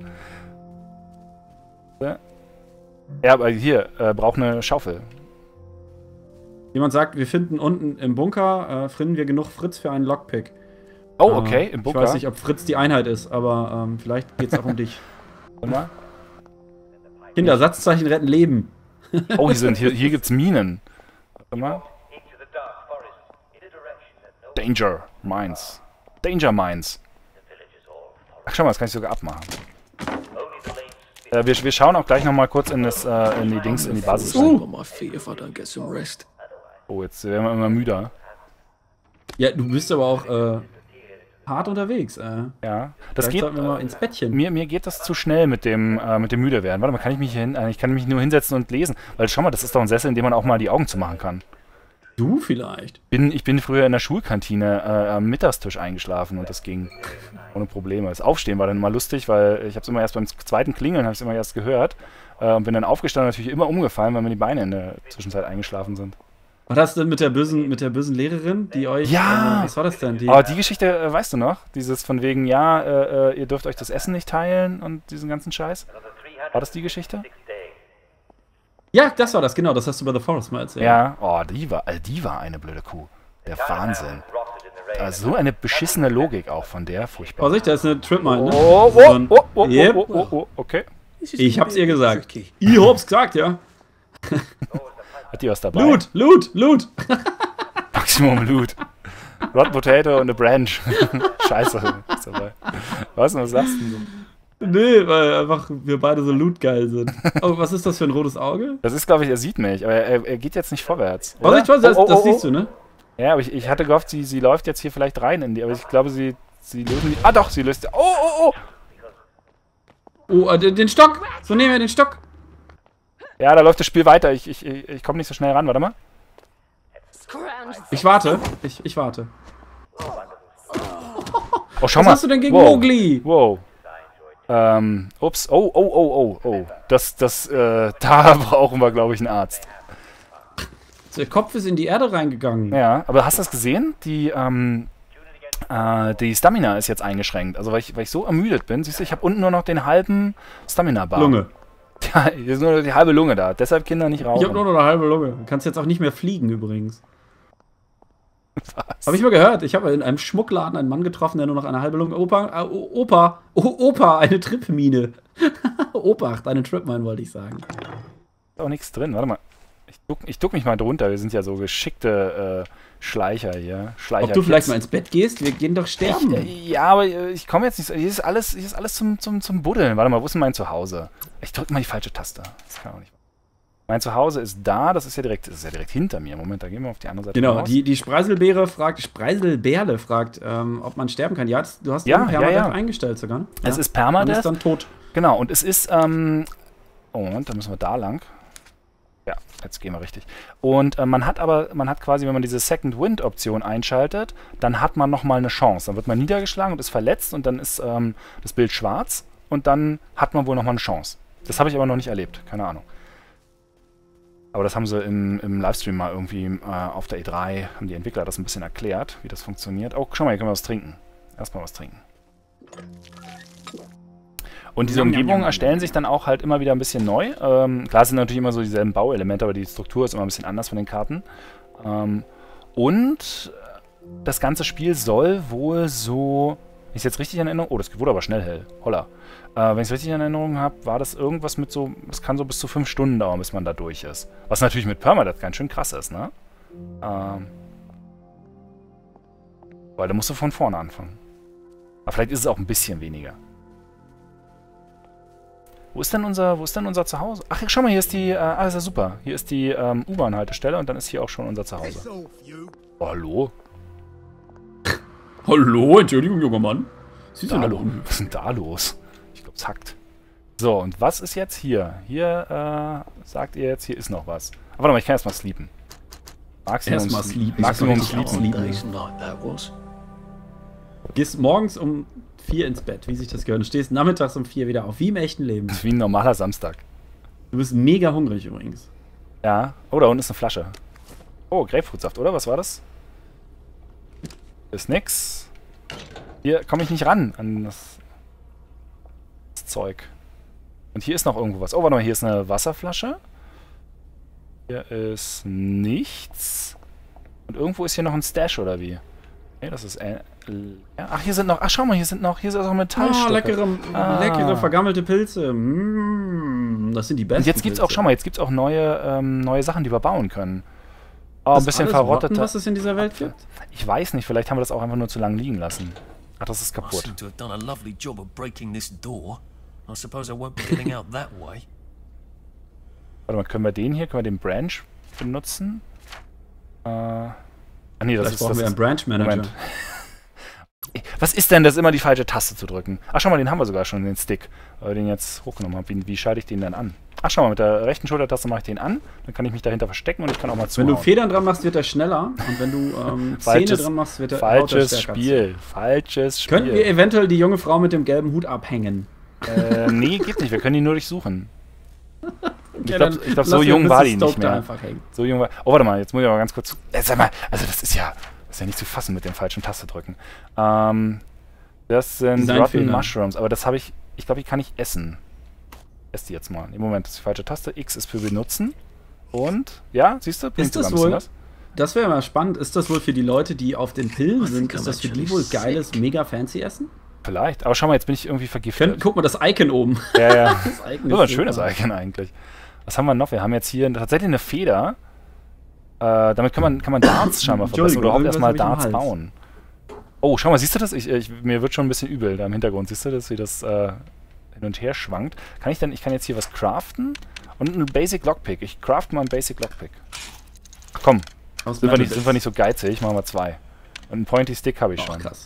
Ja, ja aber hier, äh, braucht eine Schaufel. Jemand sagt, wir finden unten im Bunker, äh, finden wir genug Fritz für einen Lockpick. Oh, Äh, okay, im Bunker. Ich weiß nicht, ob Fritz die Einheit ist, aber ähm, vielleicht geht es auch um dich. Warte mal. Kinder, Satzzeichen retten Leben. Oh, hier, sind, hier, hier gibt's Minen. Warte mal. Into the dark forest in a direction that no Danger Mines. Danger Mines. villagers all follow. Ach, schau mal, das kann ich sogar abmachen. Only the lanes Äh, wir, wir schauen auch gleich nochmal kurz in, das, äh, in die Dings, in die Basis rein. on my feet if I don't get some rest. Oh, jetzt werden wir immer müder. Ja, du bist aber auch äh, hart unterwegs. Äh. Ja, das Vielleicht geht. sollten wir mal ins Bettchen. Mir, mir geht das zu schnell mit dem, äh, mit dem müde werden. Warte mal, kann ich mich hier hin, äh, ich kann mich nur hinsetzen und lesen. Weil schau mal, das ist doch ein Sessel, in dem man auch mal die Augen zu machen kann. Du vielleicht. Bin, ich bin früher in der Schulkantine äh, am Mittagstisch eingeschlafen und das ging ohne Probleme. Das Aufstehen war dann immer lustig, weil ich habe es immer erst beim zweiten Klingeln, habe ich es immer erst gehört. Äh, und bin dann aufgestanden, natürlich immer umgefallen, weil mir die Beine in der Zwischenzeit eingeschlafen sind. War das denn mit der bösen, mit der bösen Lehrerin, die euch. Ja! Äh, was war das denn? Die, Aber die Geschichte äh, weißt du noch? Dieses von wegen, ja, äh, äh, ihr dürft euch das Essen nicht teilen und diesen ganzen Scheiß. War das die Geschichte? ja, das war das, genau. Das hast du bei The Forest mal erzählt. Ja. Oh, die war, also die war eine blöde Kuh. Der Wahnsinn. Also so eine beschissene Logik auch von der, furchtbar. Vorsicht, da ist eine Tripmine, ne? Oh, So oh, ein- oh, oh, Yep. oh, oh, oh, okay. Ich hab's ihr gesagt. Ich hab's gesagt, ja. Hat die was dabei? Loot, Loot, Loot. Maximum Loot. Rot Potato und eine Branch. Scheiße. Ist dabei. Was, was sagst du denn? Nee, weil einfach wir beide so lootgeil sind. Oh, was ist das für ein rotes Auge? Das ist, glaube ich, er sieht mich, aber er, er geht jetzt nicht vorwärts. Vorsicht, oder? Vorsicht, das, Oh, oh, das oh, siehst du, ne? Ja, aber ich, ich hatte gehofft, sie, sie läuft jetzt hier vielleicht rein in die, aber ich glaube, sie, sie lösen die. Ah doch, sie löst. Oh, oh, oh! Oh, äh, den, den Stock! So nehmen wir den Stock! Ja, da läuft das Spiel weiter. Ich, ich, ich, ich komme nicht so schnell ran, warte mal. Ich warte. Ich, ich warte. Oh, schau Was mal. hast du denn gegen wow. Mowgli? Wow. Ähm, ups. Oh, oh, oh, oh, oh. Das, das, äh, da brauchen wir, glaube ich, einen Arzt. Der Kopf ist in die Erde reingegangen. Ja, aber hast du das gesehen? Die, ähm, äh, die Stamina ist jetzt eingeschränkt. Also, weil ich, weil ich so ermüdet bin. Siehst du, ich habe unten nur noch den halben Stamina-Bar. Lunge. Ja, hier ist nur noch die halbe Lunge da. Deshalb Kinder nicht rauchen. Ich habe nur noch eine halbe Lunge. Du kannst jetzt auch nicht mehr fliegen übrigens. Habe ich mal gehört. Ich habe in einem Schmuckladen einen Mann getroffen, der nur noch eine halbe Lunge. Opa, äh, Opa, oh, Opa, eine Tripmine. Obacht, eine Tripmine wollte ich sagen. Ist auch nichts drin. Warte mal. Ich duck, ich duck mich mal drunter. Wir sind ja so geschickte äh, Schleicher hier. Schleicher Ob du vielleicht mal ins Bett gehst? Wir gehen doch sterben. Ich, ja, aber ich komme jetzt nicht so. Hier ist alles, hier ist alles zum, zum, zum Buddeln. Warte mal, wo ist denn mein Zuhause? Ich drücke mal die falsche Taste. Das kann auch nicht. Mein Zuhause ist da, das ist ja direkt, das ist ja direkt hinter mir. Moment, da gehen wir auf die andere Seite. Genau, raus. die, die Spreiselbeere fragt, Spreiselbeerle fragt, ähm, ob man sterben kann. Ja, das, du hast Ja, den Permadeath ja, ja. eingestellt sogar. Ne? Es Ja. ist Permadeath. Man ist dann tot. Genau, und es ist, ähm, oh, Moment, da müssen wir da lang. Ja, jetzt gehen wir richtig. Und äh, man hat aber, man hat quasi, wenn man diese Second Wind Option einschaltet, dann hat man nochmal eine Chance. Dann wird man niedergeschlagen und ist verletzt und dann ist ähm, das Bild schwarz und dann hat man wohl nochmal eine Chance. Das habe ich aber noch nicht erlebt, keine Ahnung. Aber das haben sie im, im Livestream mal irgendwie äh, auf der E drei, haben die Entwickler das ein bisschen erklärt, wie das funktioniert. Oh, schau mal, hier können wir was trinken. Erstmal was trinken. Und diese Umgebungen erstellen sich dann auch halt immer wieder ein bisschen neu. Ähm, klar sind natürlich immer so dieselben Bauelemente, aber die Struktur ist immer ein bisschen anders von den Karten. Ähm, und das ganze Spiel soll wohl so, wenn ich es jetzt richtig in Erinnerung, oh, das wurde aber schnell hell, holla. Äh, wenn ich es richtig in Erinnerung habe, war das irgendwas mit so, es kann so bis zu fünf Stunden dauern, bis man da durch ist. Was natürlich mit Permadeath ganz schön krass ist, ne? Ähm, weil da musst du von vorne anfangen. Aber vielleicht ist es auch ein bisschen weniger. Wo ist denn unser, wo ist denn unser Zuhause? Ach, schau mal, hier ist die, äh, ah, ist ja super. Hier ist die ähm, U-Bahn-Haltestelle und dann ist hier auch schon unser Zuhause. Oh, hallo? Hallo, Entschuldigung, junger Mann. Was ist denn da los? Ich glaube, es hackt. So, und was ist jetzt hier? Hier, äh, sagt ihr jetzt, hier ist noch was. Aber warte mal, ich kann erstmal sleepen. Maximum Erstmal sleepen. Maximum Sleep, sleepen. sleepen. Gehst morgens um vier ins Bett, wie sich das gehört. Und stehst nachmittags um vier wieder auf, wie im echten Leben. Das ist wie ein normaler Samstag. Du bist mega hungrig übrigens. Ja. Oh, da unten ist eine Flasche. Oh, Grapefruitsaft, oder? Was war das? Ist nix. Hier komme ich nicht ran an das, das Zeug. Und hier ist noch irgendwo was. Oh, warte mal, hier ist eine Wasserflasche. Hier ist nichts. Und irgendwo ist hier noch ein Stash, oder wie? Nee, das ist... Äh, ja, ach, hier sind noch... Ach, schau mal, hier sind noch... Hier sind auch Metallstücke. Ah, leckere, ah. leckere vergammelte Pilze. Mm, das sind die besten Und jetzt gibt's auch... Pilze. Schau mal, jetzt gibt's auch neue, ähm, neue Sachen, die wir bauen können. Oh, Das ein bisschen alles verrottete... rotten, was es in dieser Welt gibt? Ich weiß nicht, vielleicht haben wir das auch einfach nur zu lange liegen lassen. Ach, das ist I kaputt. seem to have done a lovely job of breaking this door. I suppose I won't be getting out that way. Warte mal, können wir den hier, können wir den Branch benutzen? Äh... Ah, nee, das Vielleicht ist... brauchen Das wir ist, einen Branch Manager. Moment. Was ist denn das, immer die falsche Taste zu drücken? Ach, schau mal, den haben wir sogar schon, den Stick. Weil wir den jetzt hochgenommen haben. Wie, wie schalte ich den denn an? Ach, schau mal, mit der rechten Schultertaste mache ich den an. Dann kann ich mich dahinter verstecken und ich kann auch mal zuhauen. Wenn du Federn dran machst, wird er schneller. Und wenn du ähm, Zähne dran machst, wird er Falsches stärker. Spiel. Falsches Spiel. Könnten wir eventuell die junge Frau mit dem gelben Hut abhängen? Äh, nee, geht nicht. Wir können die nur durchsuchen. Ich Ja, glaube, dann glaub, so lass jung mir war Missus die Stoke nicht da mehr. einfach hängen. So jung war... Oh, warte mal, jetzt muss ich aber ganz kurz... Äh, sag mal, also das ist ja... Das ist ja nicht zu fassen mit den falschen Taste drücken. Ähm... Das sind Rotten Designfehler. Mushrooms, aber das habe ich, ich glaube, ich kann nicht essen. Ess die jetzt mal. Im Moment, das ist die falsche Taste. X ist für benutzen. Und, ja, siehst du? Ist das sogar ein wohl? bisschen Das wäre mal spannend. Ist das wohl für die Leute, die auf den Pillen I sind, think ist I'm das für die actually wohl sick. geiles, mega fancy Essen? was. Vielleicht. Aber schau mal, jetzt bin ich irgendwie vergiftet. Können, guck mal, das Icon oben. Ja, ja. Das Icon Das war ein ist schönes super. Icon eigentlich. Was haben wir noch? Wir haben jetzt hier tatsächlich eine Feder. Äh, damit kann man, kann man Darts scheinbar verbessern. Oder Entschuldigung, überhaupt erstmal irgendwas hab ich im Darts Hals. bauen. Oh, schau mal, siehst du das? Ich, ich, mir wird schon ein bisschen übel da im Hintergrund. Siehst du das, wie das äh, hin und her schwankt? Kann ich denn, ich kann jetzt hier was craften? Und ein Basic Lockpick. Ich craft mal ein Basic Lockpick. Ach, komm, Aus sind wir, nicht, Metal sind wir nicht so geizig? Machen wir zwei. Und einen Pointy Stick habe ich Bits. Oh, schon. krass.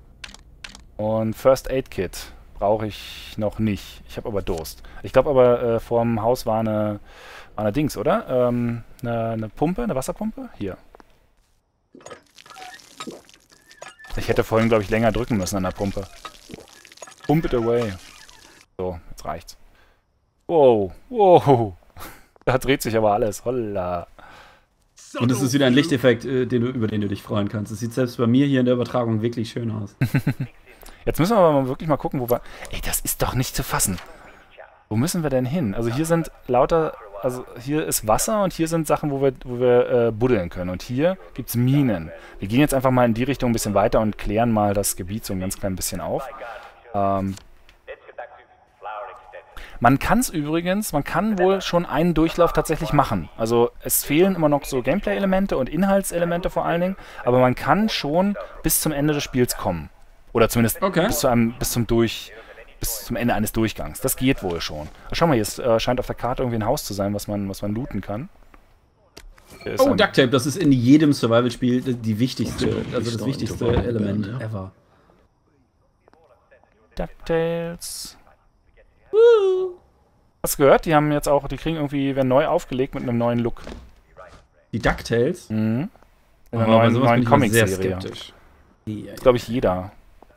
Und First Aid Kit brauche ich noch nicht. Ich habe aber Durst. Ich glaube aber, äh, vorm Haus war eine, war eine Dings, oder? Ähm, eine, eine Pumpe, eine Wasserpumpe? Hier. Ich Ich hätte vorhin, glaube ich, länger drücken müssen an der Pumpe. Pump it away. So, jetzt reicht's. Wow, wow. Da dreht sich aber alles. Holla. Und es ist wieder ein Lichteffekt, äh, den du, über den du dich freuen kannst. Es sieht selbst bei mir hier in der Übertragung wirklich schön aus. Jetzt müssen wir aber mal wirklich mal gucken, wo wir... Ey, das ist doch nicht zu fassen. Wo müssen wir denn hin? Also hier sind lauter... Also hier ist Wasser und hier sind Sachen, wo wir, wo wir äh, buddeln können. Und hier gibt es Minen. Wir gehen jetzt einfach mal in die Richtung ein bisschen weiter und klären mal das Gebiet so ein ganz klein bisschen auf. Ähm, man kann es übrigens, man kann wohl schon einen Durchlauf tatsächlich machen. Also es fehlen immer noch so Gameplay-Elemente und Inhaltselemente vor allen Dingen, aber man kann schon bis zum Ende des Spiels kommen. Oder zumindest okay. bis, zu einem, bis zum Durch... bis zum Ende eines Durchgangs. Das geht wohl schon. Schau mal, hier ist, äh, scheint auf der Karte irgendwie ein Haus zu sein, was man, was man looten kann. Oh, Duct Tape, das ist in jedem Survival-Spiel die wichtigste, also das wichtigste Element ever. DuckTales. Hast du gehört? Die haben jetzt auch, die kriegen irgendwie, werden neu aufgelegt mit einem neuen Look. Die DuckTales? Mhm. In einer einer neuen, neuen Comic-Serie. Das glaube ich jeder.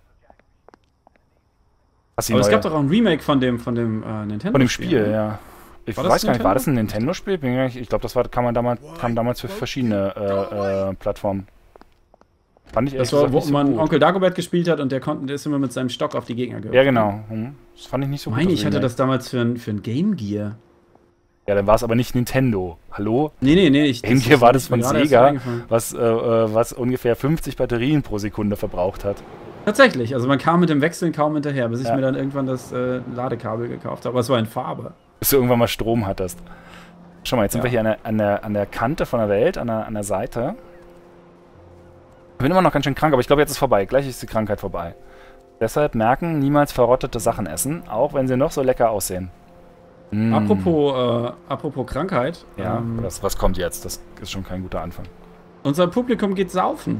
Aber es gab doch auch ein Remake von dem, von dem äh, Nintendo-Spiel. Von dem Spiel, ne? ja. Ich war weiß gar nicht, war das ein Nintendo-Spiel? Ich glaube, das war, kann man damals, kam damals für verschiedene äh, äh, Plattformen. Fand ich das war, wo so man gut. Onkel Dagobert gespielt hat und der, konnte, der ist immer mit seinem Stock auf die Gegner geworfen. Ja, genau. Hm. Das fand ich nicht so gut. Meine, ich hatte das damals für ein, für ein Game Gear. Ja, dann war es aber nicht Nintendo. Hallo? Nee, nee, nee. Ich, Game Gear war das von Sega, was, äh, was ungefähr fünfzig Batterien pro Sekunde verbraucht hat. Tatsächlich, also man kam mit dem Wechseln kaum hinterher, bis ich ja. mir dann irgendwann das äh, Ladekabel gekauft habe. Aber es war in Farbe. Bis du irgendwann mal Strom hattest. Schau mal, jetzt sind ja. wir hier an der, an, der, an der Kante von der Welt, an der, an der Seite. Ich bin immer noch ganz schön krank, aber ich glaube, jetzt ist vorbei. Gleich ist die Krankheit vorbei. Deshalb merken, niemals verrottete Sachen essen, auch wenn sie noch so lecker aussehen. Mm. Apropos, äh, apropos Krankheit. Ja, ähm, das, was kommt jetzt? Das ist schon kein guter Anfang. Unser Publikum geht saufen.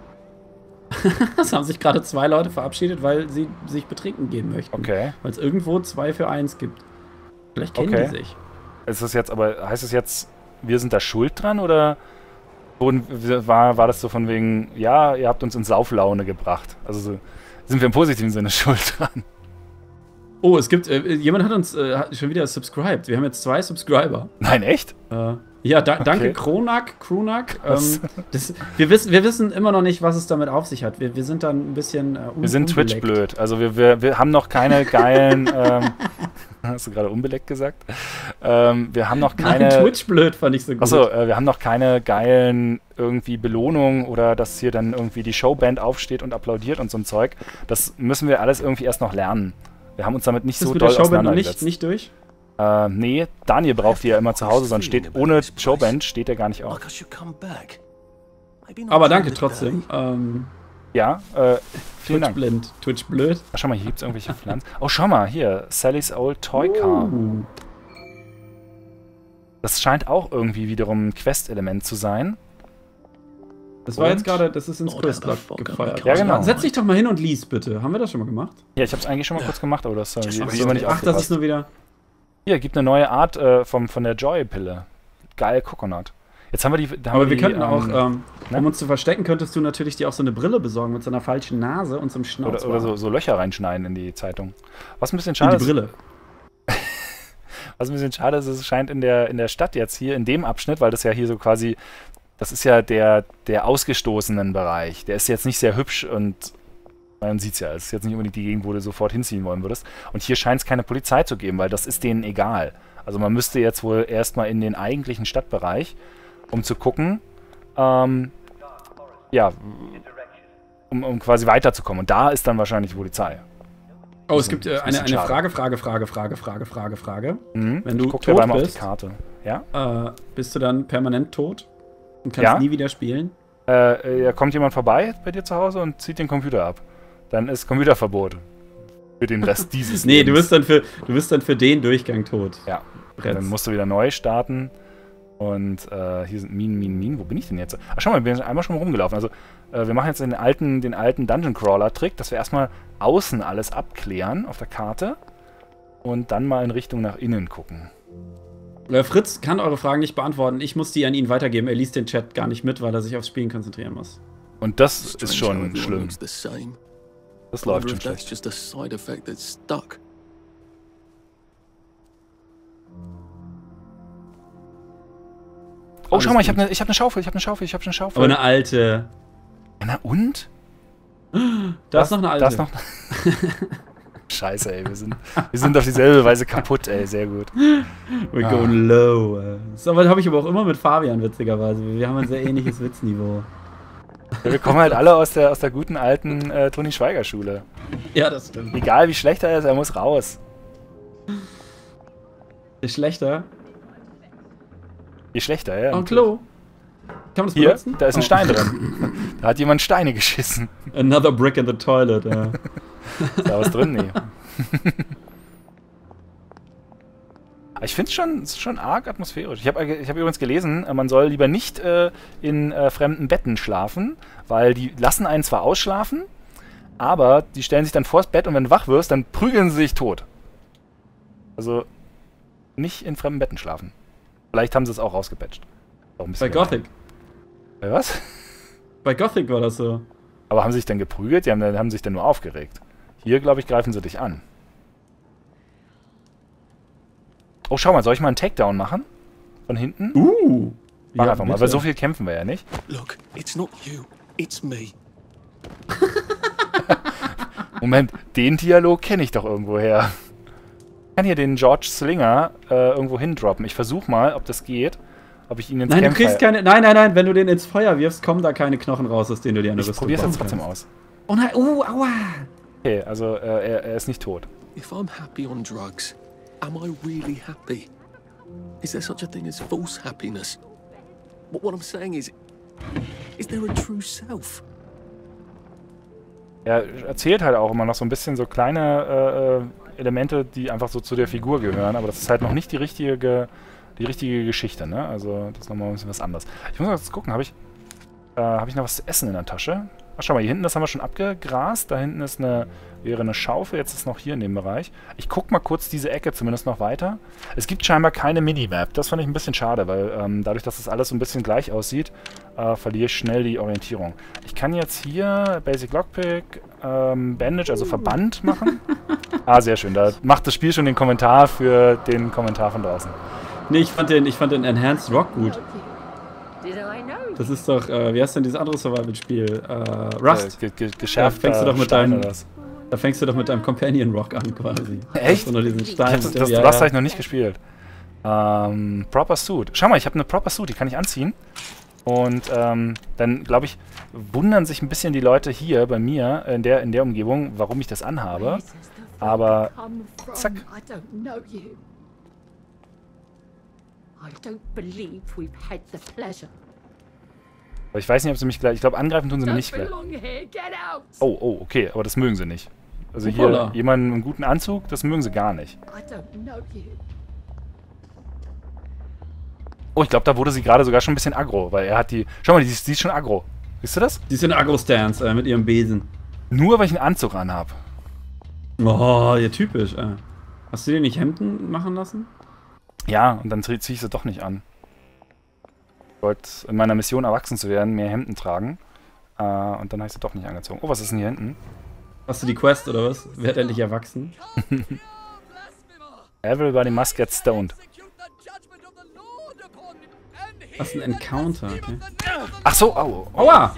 Es haben sich gerade zwei Leute verabschiedet, weil sie sich betrinken gehen möchten. Okay. Weil es irgendwo zwei für eins gibt. Vielleicht kennen okay. die sich. Ist es jetzt, aber heißt es jetzt, wir sind da schuld dran oder wurden, war, war das so von wegen, ja, ihr habt uns in Sauflaune gebracht? Also so, sind wir im positiven Sinne schuld dran? Oh, es gibt, äh, jemand hat uns äh, hat schon wieder subscribed. Wir haben jetzt zwei Subscriber. Nein, echt? Äh, ja, da, danke okay. Kronak, Kronak. Ähm, das, wir, wissen, wir wissen immer noch nicht, was es damit auf sich hat. Wir, wir sind dann ein bisschen äh, un- Wir sind unbeleckt. Twitch blöd. Also wir, wir, wir haben noch keine geilen, ähm, hast du gerade unbeleckt gesagt? Ähm, wir haben noch keine... Nein, Twitch blöd fand ich so gut. Achso, äh, wir haben noch keine geilen irgendwie Belohnungen oder dass hier dann irgendwie die Showband aufsteht und applaudiert und so ein Zeug. Das müssen wir alles irgendwie erst noch lernen. Wir haben uns damit nicht ist so mit doll der Showband noch auseinandergesetzt. nicht, nicht durch? Äh, nee, Daniel braucht die ja immer zu Hause, sonst steht ohne Showband steht er gar nicht auf. Aber danke trotzdem. Ähm, ja, äh, vielen Twitch Dank. blind, Twitch blöd. Ach, schau mal, hier gibt es irgendwelche Pflanzen. Oh, schau mal, hier, Sally's Old Toy Car. Uh. Das scheint auch irgendwie wiederum ein Quest-Element zu sein. Das war und? jetzt gerade, das ist ins Questlog gefeuert. Ja, genau. Setz dich doch mal hin und lies, bitte. Haben wir das schon mal gemacht? Ja, ich habe es eigentlich schon mal kurz gemacht, aber das ist Ach, immer nicht Ach, das ist nur wieder... Hier, gibt eine neue Art äh, vom, von der Joy-Pille. Geil Coconut. Jetzt haben wir die... Haben aber wir die, könnten ähm, auch, ähm, ne? um uns zu verstecken, könntest du natürlich dir auch so eine Brille besorgen mit so einer falschen Nase und so einem Schnauz. Oder, oder so, so Löcher reinschneiden in die Zeitung. Was ein bisschen schade in die Brille. Was ein bisschen schade ist, es scheint in der, in der Stadt jetzt hier, in dem Abschnitt, weil das ja hier so quasi... Das ist ja der, der ausgestoßenen Bereich. Der ist jetzt nicht sehr hübsch und man sieht es ja, es ist jetzt nicht unbedingt die Gegend, wo du sofort hinziehen wollen würdest. Und hier scheint es keine Polizei zu geben, weil das ist denen egal. Also man müsste jetzt wohl erstmal in den eigentlichen Stadtbereich, um zu gucken, ähm, ja, um, um quasi weiterzukommen. Und da ist dann wahrscheinlich die Polizei. Oh, es gibt äh, eine, eine Frage, Frage, Frage, Frage, Frage, Frage, Frage. Mhm. Wenn du Guck tot dir mal bist, auf die Karte. Ja? Äh, bist du dann permanent tot? Und kannst Ja. nie wieder spielen? Äh, ja, kommt jemand vorbei bei dir zu Hause und zieht den Computer ab. Dann ist Computerverbot. Für den Rest dieses Nee, Lebens. du bist, dann für, du bist dann für den Durchgang tot. Ja. Bretz. Dann musst du wieder neu starten. Und äh, hier sind Minen, Minen, Minen. Wo bin ich denn jetzt? Ach, schau mal, wir sind einmal schon rumgelaufen. Also, äh, wir machen jetzt den alten, den alten Dungeon Crawler-Trick, dass wir erstmal außen alles abklären auf der Karte und dann mal in Richtung nach innen gucken. Äh, Fritz kann eure Fragen nicht beantworten. Ich muss die an ihn weitergeben. Er liest den Chat gar nicht mit, weil er sich aufs Spielen konzentrieren muss. Und das ist Strange how schon everyone schlimm. looks the same. Das I läuft wonder schon if that's schlecht. just a side effect that's stuck. Oh, schau mal, ich gut. habe eine hab ne Schaufel, ich habe eine Schaufel, ich habe eine Schaufel. Aber eine alte. Na und? Da ist noch eine alte. Da ist noch... Scheiße, ey, wir sind, wir sind auf dieselbe Weise kaputt, ey, sehr gut. We're going low. äh. So was habe ich aber auch immer mit Fabian, witzigerweise. Wir haben ein sehr ähnliches Witzniveau. Ja, wir kommen halt alle aus der, aus der guten alten äh, Toni Schweiger Schule. Ja, das stimmt. Egal wie schlecht er ist, er muss raus. Ist schlechter. Je schlechter, ja. Am Klo. Kann man das Hier, benutzen? da ist ein Oh. Stein drin. Da hat jemand Steine geschissen. Another brick in the toilet, ja. Ist da was drin? Nee. Ich finde es schon, ist schon arg atmosphärisch. Ich habe ich hab übrigens gelesen, man soll lieber nicht äh, in äh, fremden Betten schlafen, weil die lassen einen zwar ausschlafen, aber die stellen sich dann vors Bett und wenn du wach wirst, dann prügeln sie sich tot. Also nicht in fremden Betten schlafen. Vielleicht haben sie es auch rausgepatcht. Auch ein Bei bisschen Gothic. Bei was? Bei Gothic war das so. Aber haben sie sich dann geprügelt? Die haben, haben sich dann nur aufgeregt. Hier, glaube ich, greifen sie dich an. Oh, schau mal, soll ich mal einen Takedown machen? Von hinten? Uh. Mach ja, einfach mal, bitte. weil so viel kämpfen wir ja nicht. Look, it's not you, it's me. Moment, den Dialog kenne ich doch irgendwoher. Ich kann hier den George Slinger äh, irgendwo hindroppen. Ich versuche mal, ob das geht. Ob ich ihn ins Nein, du Campfire- kriegst keine. Nein, nein, nein, wenn du den ins Feuer wirfst, kommen da keine Knochen raus, aus denen du dir eine Ich Rüstung probiere es jetzt bauen trotzdem kannst. aus. Oh nein, oh, aua. Okay, also äh, er, er ist nicht tot. If I'm happy on drugs, am I really happy? Is there such a thing as false happiness? What, what I'm saying is, is there a true self? Er erzählt halt auch immer noch so ein bisschen so kleine äh, Elemente, die einfach so zu der Figur gehören, aber das ist halt noch nicht die richtige, die richtige Geschichte, ne? Also das ist nochmal ein bisschen was anderes. Ich muss mal kurz gucken, habe ich, äh, hab ich noch was zu essen in der Tasche? Ach, schau mal, hier hinten, das haben wir schon abgegrast. Da hinten ist eine, wäre eine Schaufel, jetzt ist noch hier in dem Bereich. Ich guck mal kurz diese Ecke zumindest noch weiter. Es gibt scheinbar keine Minimap. Das fand ich ein bisschen schade, weil ähm, dadurch, dass das alles so ein bisschen gleich aussieht, äh, verliere ich schnell die Orientierung. Ich kann jetzt hier Basic Lockpick, ähm, Bandage, also Verband machen. Ah, sehr schön. Da macht das Spiel schon den Kommentar für den Kommentar von draußen. Nee, ich fand den, ich fand den Enhanced Rock gut. Did I know? Das ist doch, äh, wie heißt denn dieses andere Survival-Spiel? Äh, Rust. Äh, ge ge Da geschärft fängst du doch mit Stein deinem, oder was? da fängst du doch mit deinem Companion Rock an, quasi. Echt? Hast du nur diesen Ich Stein. hab das, das, ja, das ja. habe ich noch nicht gespielt. Ähm, Proper Suit. Schau mal, ich habe eine Proper Suit, die kann ich anziehen. Und ähm, dann, glaube ich, wundern sich ein bisschen die Leute hier bei mir in der, in der Umgebung, warum ich das anhabe. Aber, zack. I don't know you. I don't believe we've had the pleasure. Aber ich weiß nicht, ob sie mich gleich... Ich glaube, angreifen tun sie mir Don't nicht gleich. belong here. Get out. Oh, oh, okay, aber das mögen sie nicht. Also Hoppala. hier, jemanden im guten Anzug, das mögen sie gar nicht. I don't know you. Oh, ich glaube, da wurde sie gerade sogar schon ein bisschen aggro, weil er hat die... Schau mal, die, ist- die ist schon aggro. Siehst du das? Die ist in Agro-Stance äh, mit ihrem Besen. Nur, weil ich einen Anzug anhab. Oh, ja, typisch. Äh. Hast du dir nicht Hemden machen lassen? Ja, und dann ziehe ich sie doch nicht an. Ich wollte in meiner Mission, erwachsen zu werden, mehr Hemden tragen. Äh, und dann habe ich sie doch nicht angezogen. Oh, was ist denn hier hinten? Hast du die Quest oder was? Werd endlich erwachsen? Everybody must get stoned. Was ist ein Encounter? Okay. Ach so, au. Oh, Aua!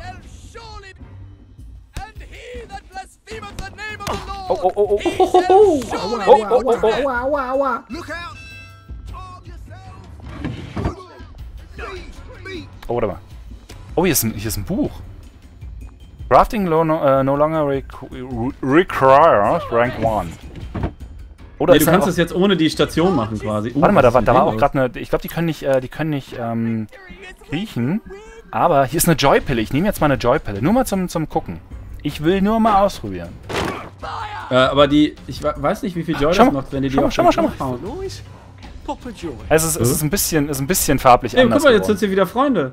oh, oh, oh, oh. Hohoho! Oh, oh, oh, oh. Aua, aua, aua! Look out! Arm yourself! Me! Oh, warte mal. Oh, hier ist ein, hier ist ein Buch. Crafting lo no, uh, no longer requ requires rank one. Oder Nee, ist du da kannst auch- es jetzt ohne die Station machen quasi. Uh, Warte mal, da was war, ist da denn war auch los? gerade eine... Ich glaube, die können nicht, äh, die können nicht ähm, kriechen. Aber hier ist eine Joypille. Ich nehme jetzt mal eine Joypille. Nur mal zum, zum Gucken. Ich will nur mal ausprobieren. Äh, aber die, ich we- weiß nicht, wie viel Joy Schau das mal, macht, wenn die die schau mal, auf schau den mal, schau mal. Kopf hauen. Noise? Papa Joy. Es ist, es ist, ein, bisschen, ist ein bisschen farblich Hey, anders guck mal, jetzt geworden. sind sie wieder Freunde.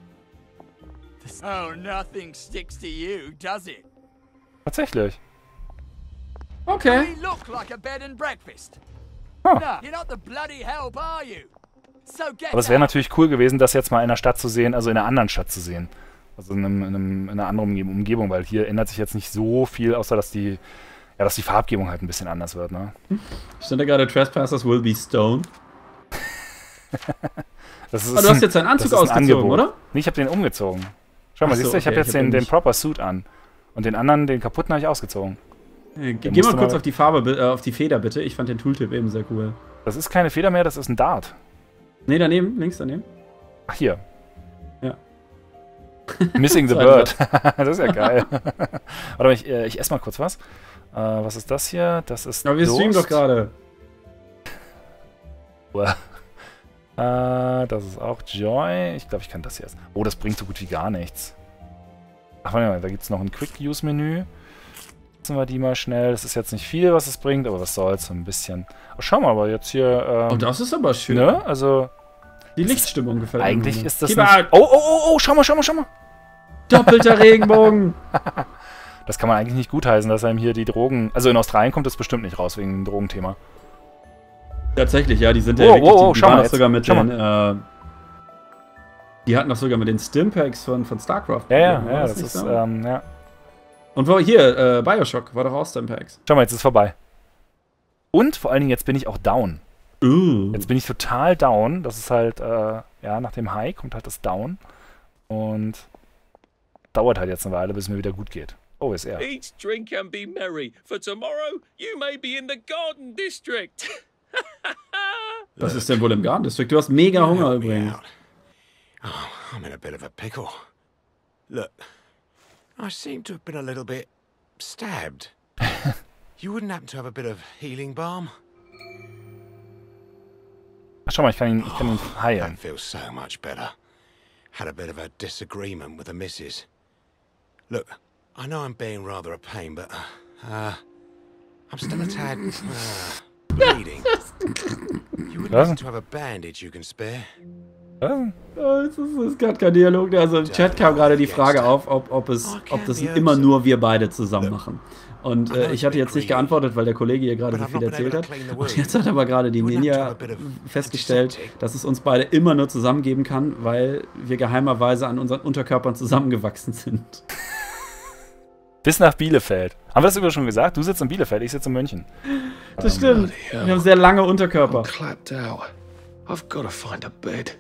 Oh, nothing sticks to you, does it? Tatsächlich. Okay. We look like a bed and breakfast. Huh. No, you're not the bloody help, are you? So get Aber es wäre out. natürlich cool gewesen, das jetzt mal in der Stadt zu sehen, also in einer anderen Stadt zu sehen. Also in, einem, in, einem, in einer anderen Umge- Umgebung, weil hier ändert sich jetzt nicht so viel, außer dass die, ja, dass die Farbgebung halt ein bisschen anders wird, ne? Stand da gerade Trespassers will be stoned? Das ist Aber du hast ein- jetzt deinen Anzug das ist ein ausgezogen, Angebot. oder? Nee, ich habe den umgezogen. Schau mal, Ach so, siehst du, ich okay, habe jetzt ich hab den, den den nicht- Proper Suit an. Und den anderen, den kaputten, habe ich ausgezogen. Äh, Geh musst mal du kurz mal- auf die Farbe, bi- äh, auf die Feder bitte. Ich fand den Tooltip eben sehr cool. Das ist keine Feder mehr, das ist ein Dart. Nee, daneben, links daneben. Ach, hier. Ja. Missing the Zweite Bird. Das ist ja geil. Warte mal, ich, äh, ich esse mal kurz was. Äh, was ist das hier? Das ist Aber wir streamen doch Durst. gerade. Äh, das ist auch Joy. Ich glaube, ich kann das hier essen. Oh, das bringt so gut wie gar nichts. Ach, warte mal, da gibt es noch ein Quick-Use-Menü. Lassen wir die mal schnell. Das ist jetzt nicht viel, was es bringt, aber was soll's, so ein bisschen. Oh, schau mal, aber jetzt hier... Ähm, Oh, das ist aber schön. ne? Also, Die Lichtstimmung gefällt mir. eigentlich ist das Gib nicht... mal- Oh, oh, oh, oh, schau mal, schau mal, schau mal. Doppelter Regenbogen. Das kann man eigentlich nicht gutheißen, dass einem hier die Drogen... Also in Australien kommt das bestimmt nicht raus, wegen dem Drogenthema. Tatsächlich, ja, die sind Oh, ja wirklich, oh, oh, die, die schau waren mal doch jetzt. sogar mit Schau den, äh, die hatten doch sogar mit den Stimpaks von, von StarCraft. Ja, ja, War ja, das nicht ist, so? ähm, ja. Und wo, hier, äh, Bioshock war doch auch Stimpaks. Schau mal, jetzt ist es vorbei. Und vor allen Dingen, jetzt bin ich auch down. Uh. Jetzt bin ich total down. Das ist halt, äh, ja, nach dem High kommt halt das Down. Und dauert halt jetzt eine Weile, bis es mir wieder gut geht. Oh, ist er. Eat, drink and be merry, for tomorrow you may be in the Garden District. Was ist denn wohl im Garden District? Du hast mega Hunger Help me übrigens. out. Oh, I'm in a bit of a pickle. Look, I seem to have been a little bit stabbed. You wouldn't happen to have a bit of healing balm? Ach, schau mal, ich kann ihn, ich kann ihn heilen. That feels so much better. Had a bit of a disagreement with the missus. Look, I know I'm being rather a pain, but uh, uh I'm still a tad uh, bleeding. You wouldn't Was? happen to have a bandage you can spare? Was? Oh, es ist, ist gerade kein Dialog. Also im Chat kam gerade die Frage auf, ob, ob, es, ob das immer nur wir beide zusammen machen. Und äh, ich hatte jetzt nicht geantwortet, weil der Kollege hier gerade so viel erzählt hat. Und jetzt hat aber gerade die Ninja festgestellt, dass es uns beide immer nur zusammen geben kann, weil wir geheimerweise an unseren Unterkörpern zusammengewachsen sind. Bis nach Bielefeld. Haben wir das übrigens schon gesagt? Du sitzt in Bielefeld, ich sitze in München. Das stimmt. Wir haben sehr lange Unterkörper. Clapped out. I've got to find a bed.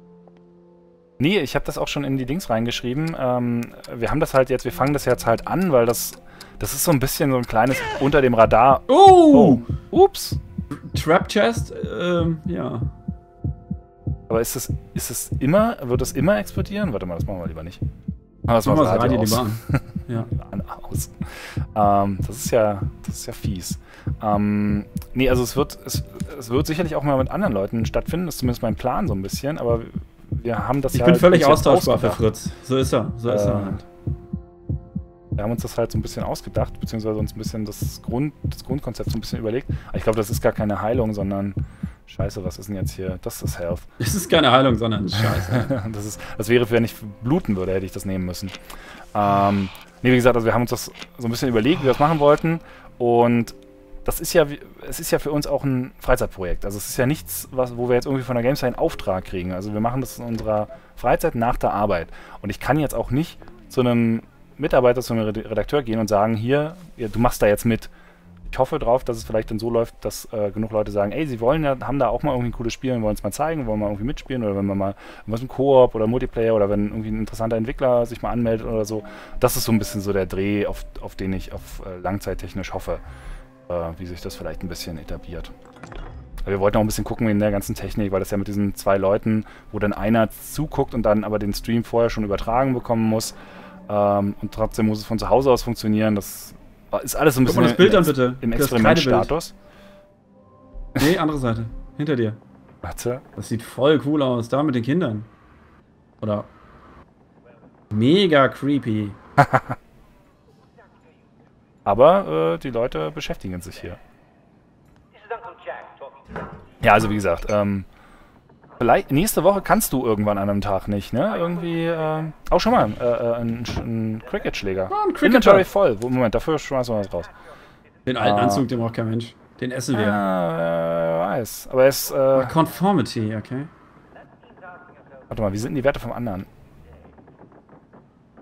Nee, ich habe das auch schon in die Dings reingeschrieben. Ähm, wir haben das halt jetzt, wir fangen das jetzt halt an, weil das, das ist so ein bisschen so ein kleines unter dem Radar. Oh! oh. Ups. Trap Chest, ähm, ja. Aber ist es, ist es immer, wird es immer explodieren? Warte mal, das machen wir lieber nicht. Ah, das Machen wir das das Radio aus. lieber an. Ja. an aus. Ähm, das ist ja, das ist ja fies. Ähm, nee, also es wird, es, es wird sicherlich auch mal mit anderen Leuten stattfinden, das ist zumindest mein Plan so ein bisschen, aber wir haben das Ich ja bin halt völlig uns jetzt austauschbar für ausgedacht. Fritz. So ist er. So ist Äh, er halt. Wir haben uns das halt so ein bisschen ausgedacht, beziehungsweise uns ein bisschen das, Grund, das Grundkonzept so ein bisschen überlegt. Aber ich glaube, das ist gar keine Heilung, sondern Scheiße, was ist denn jetzt hier? Das ist Health. Es ist keine Heilung, sondern Scheiße. das, ist, das wäre, wenn ich bluten würde, hätte ich das nehmen müssen. Ähm, nee, wie gesagt, also wir haben uns das so ein bisschen überlegt, wie wir das machen wollten. Und das ist ja, es ist ja für uns auch ein Freizeitprojekt. Also es ist ja nichts, was, wo wir jetzt irgendwie von der GameStar einen Auftrag kriegen. Also wir machen das in unserer Freizeit nach der Arbeit. Und ich kann jetzt auch nicht zu einem Mitarbeiter, zu einem Redakteur gehen und sagen, hier, ja, du machst da jetzt mit. Ich hoffe drauf, dass es vielleicht dann so läuft, dass äh, genug Leute sagen, ey, sie wollen ja, haben da auch mal irgendwie ein cooles Spiel und wollen es mal zeigen, wollen mal irgendwie mitspielen oder wenn man mal was im Koop oder Multiplayer oder wenn irgendwie ein interessanter Entwickler sich mal anmeldet oder so. Das ist so ein bisschen so der Dreh, auf, auf den ich auf äh, langzeittechnisch hoffe, äh, wie sich das vielleicht ein bisschen etabliert. Wir wollten auch ein bisschen gucken in der ganzen Technik, weil das ja mit diesen zwei Leuten, wo dann einer zuguckt und dann aber den Stream vorher schon übertragen bekommen muss ähm, und trotzdem muss es von zu Hause aus funktionieren, das ist alles so ein Guck bisschen mal das Bild im, an, bitte. im Das Experimentstatus. Nee, andere Seite. Hinter dir. Warte. Das sieht voll cool aus. Da mit den Kindern. Oder. Mega creepy. Aber äh, die Leute beschäftigen sich hier. Ja, also wie gesagt, ähm, vielleicht nächste Woche kannst du irgendwann an einem Tag nicht, ne? Irgendwie, äh, auch schon mal, äh, äh, ein, ein Cricket-Schläger. Ja, ein Cricketer. Inventory voll. Wo- Moment, dafür schmeißen wir was raus. Den alten Ah. Anzug, den braucht kein Mensch. Den essen wir. Ja, äh, weiß. Aber es, äh, Ah, Conformity, okay. warte mal, wie sind denn die Werte vom anderen?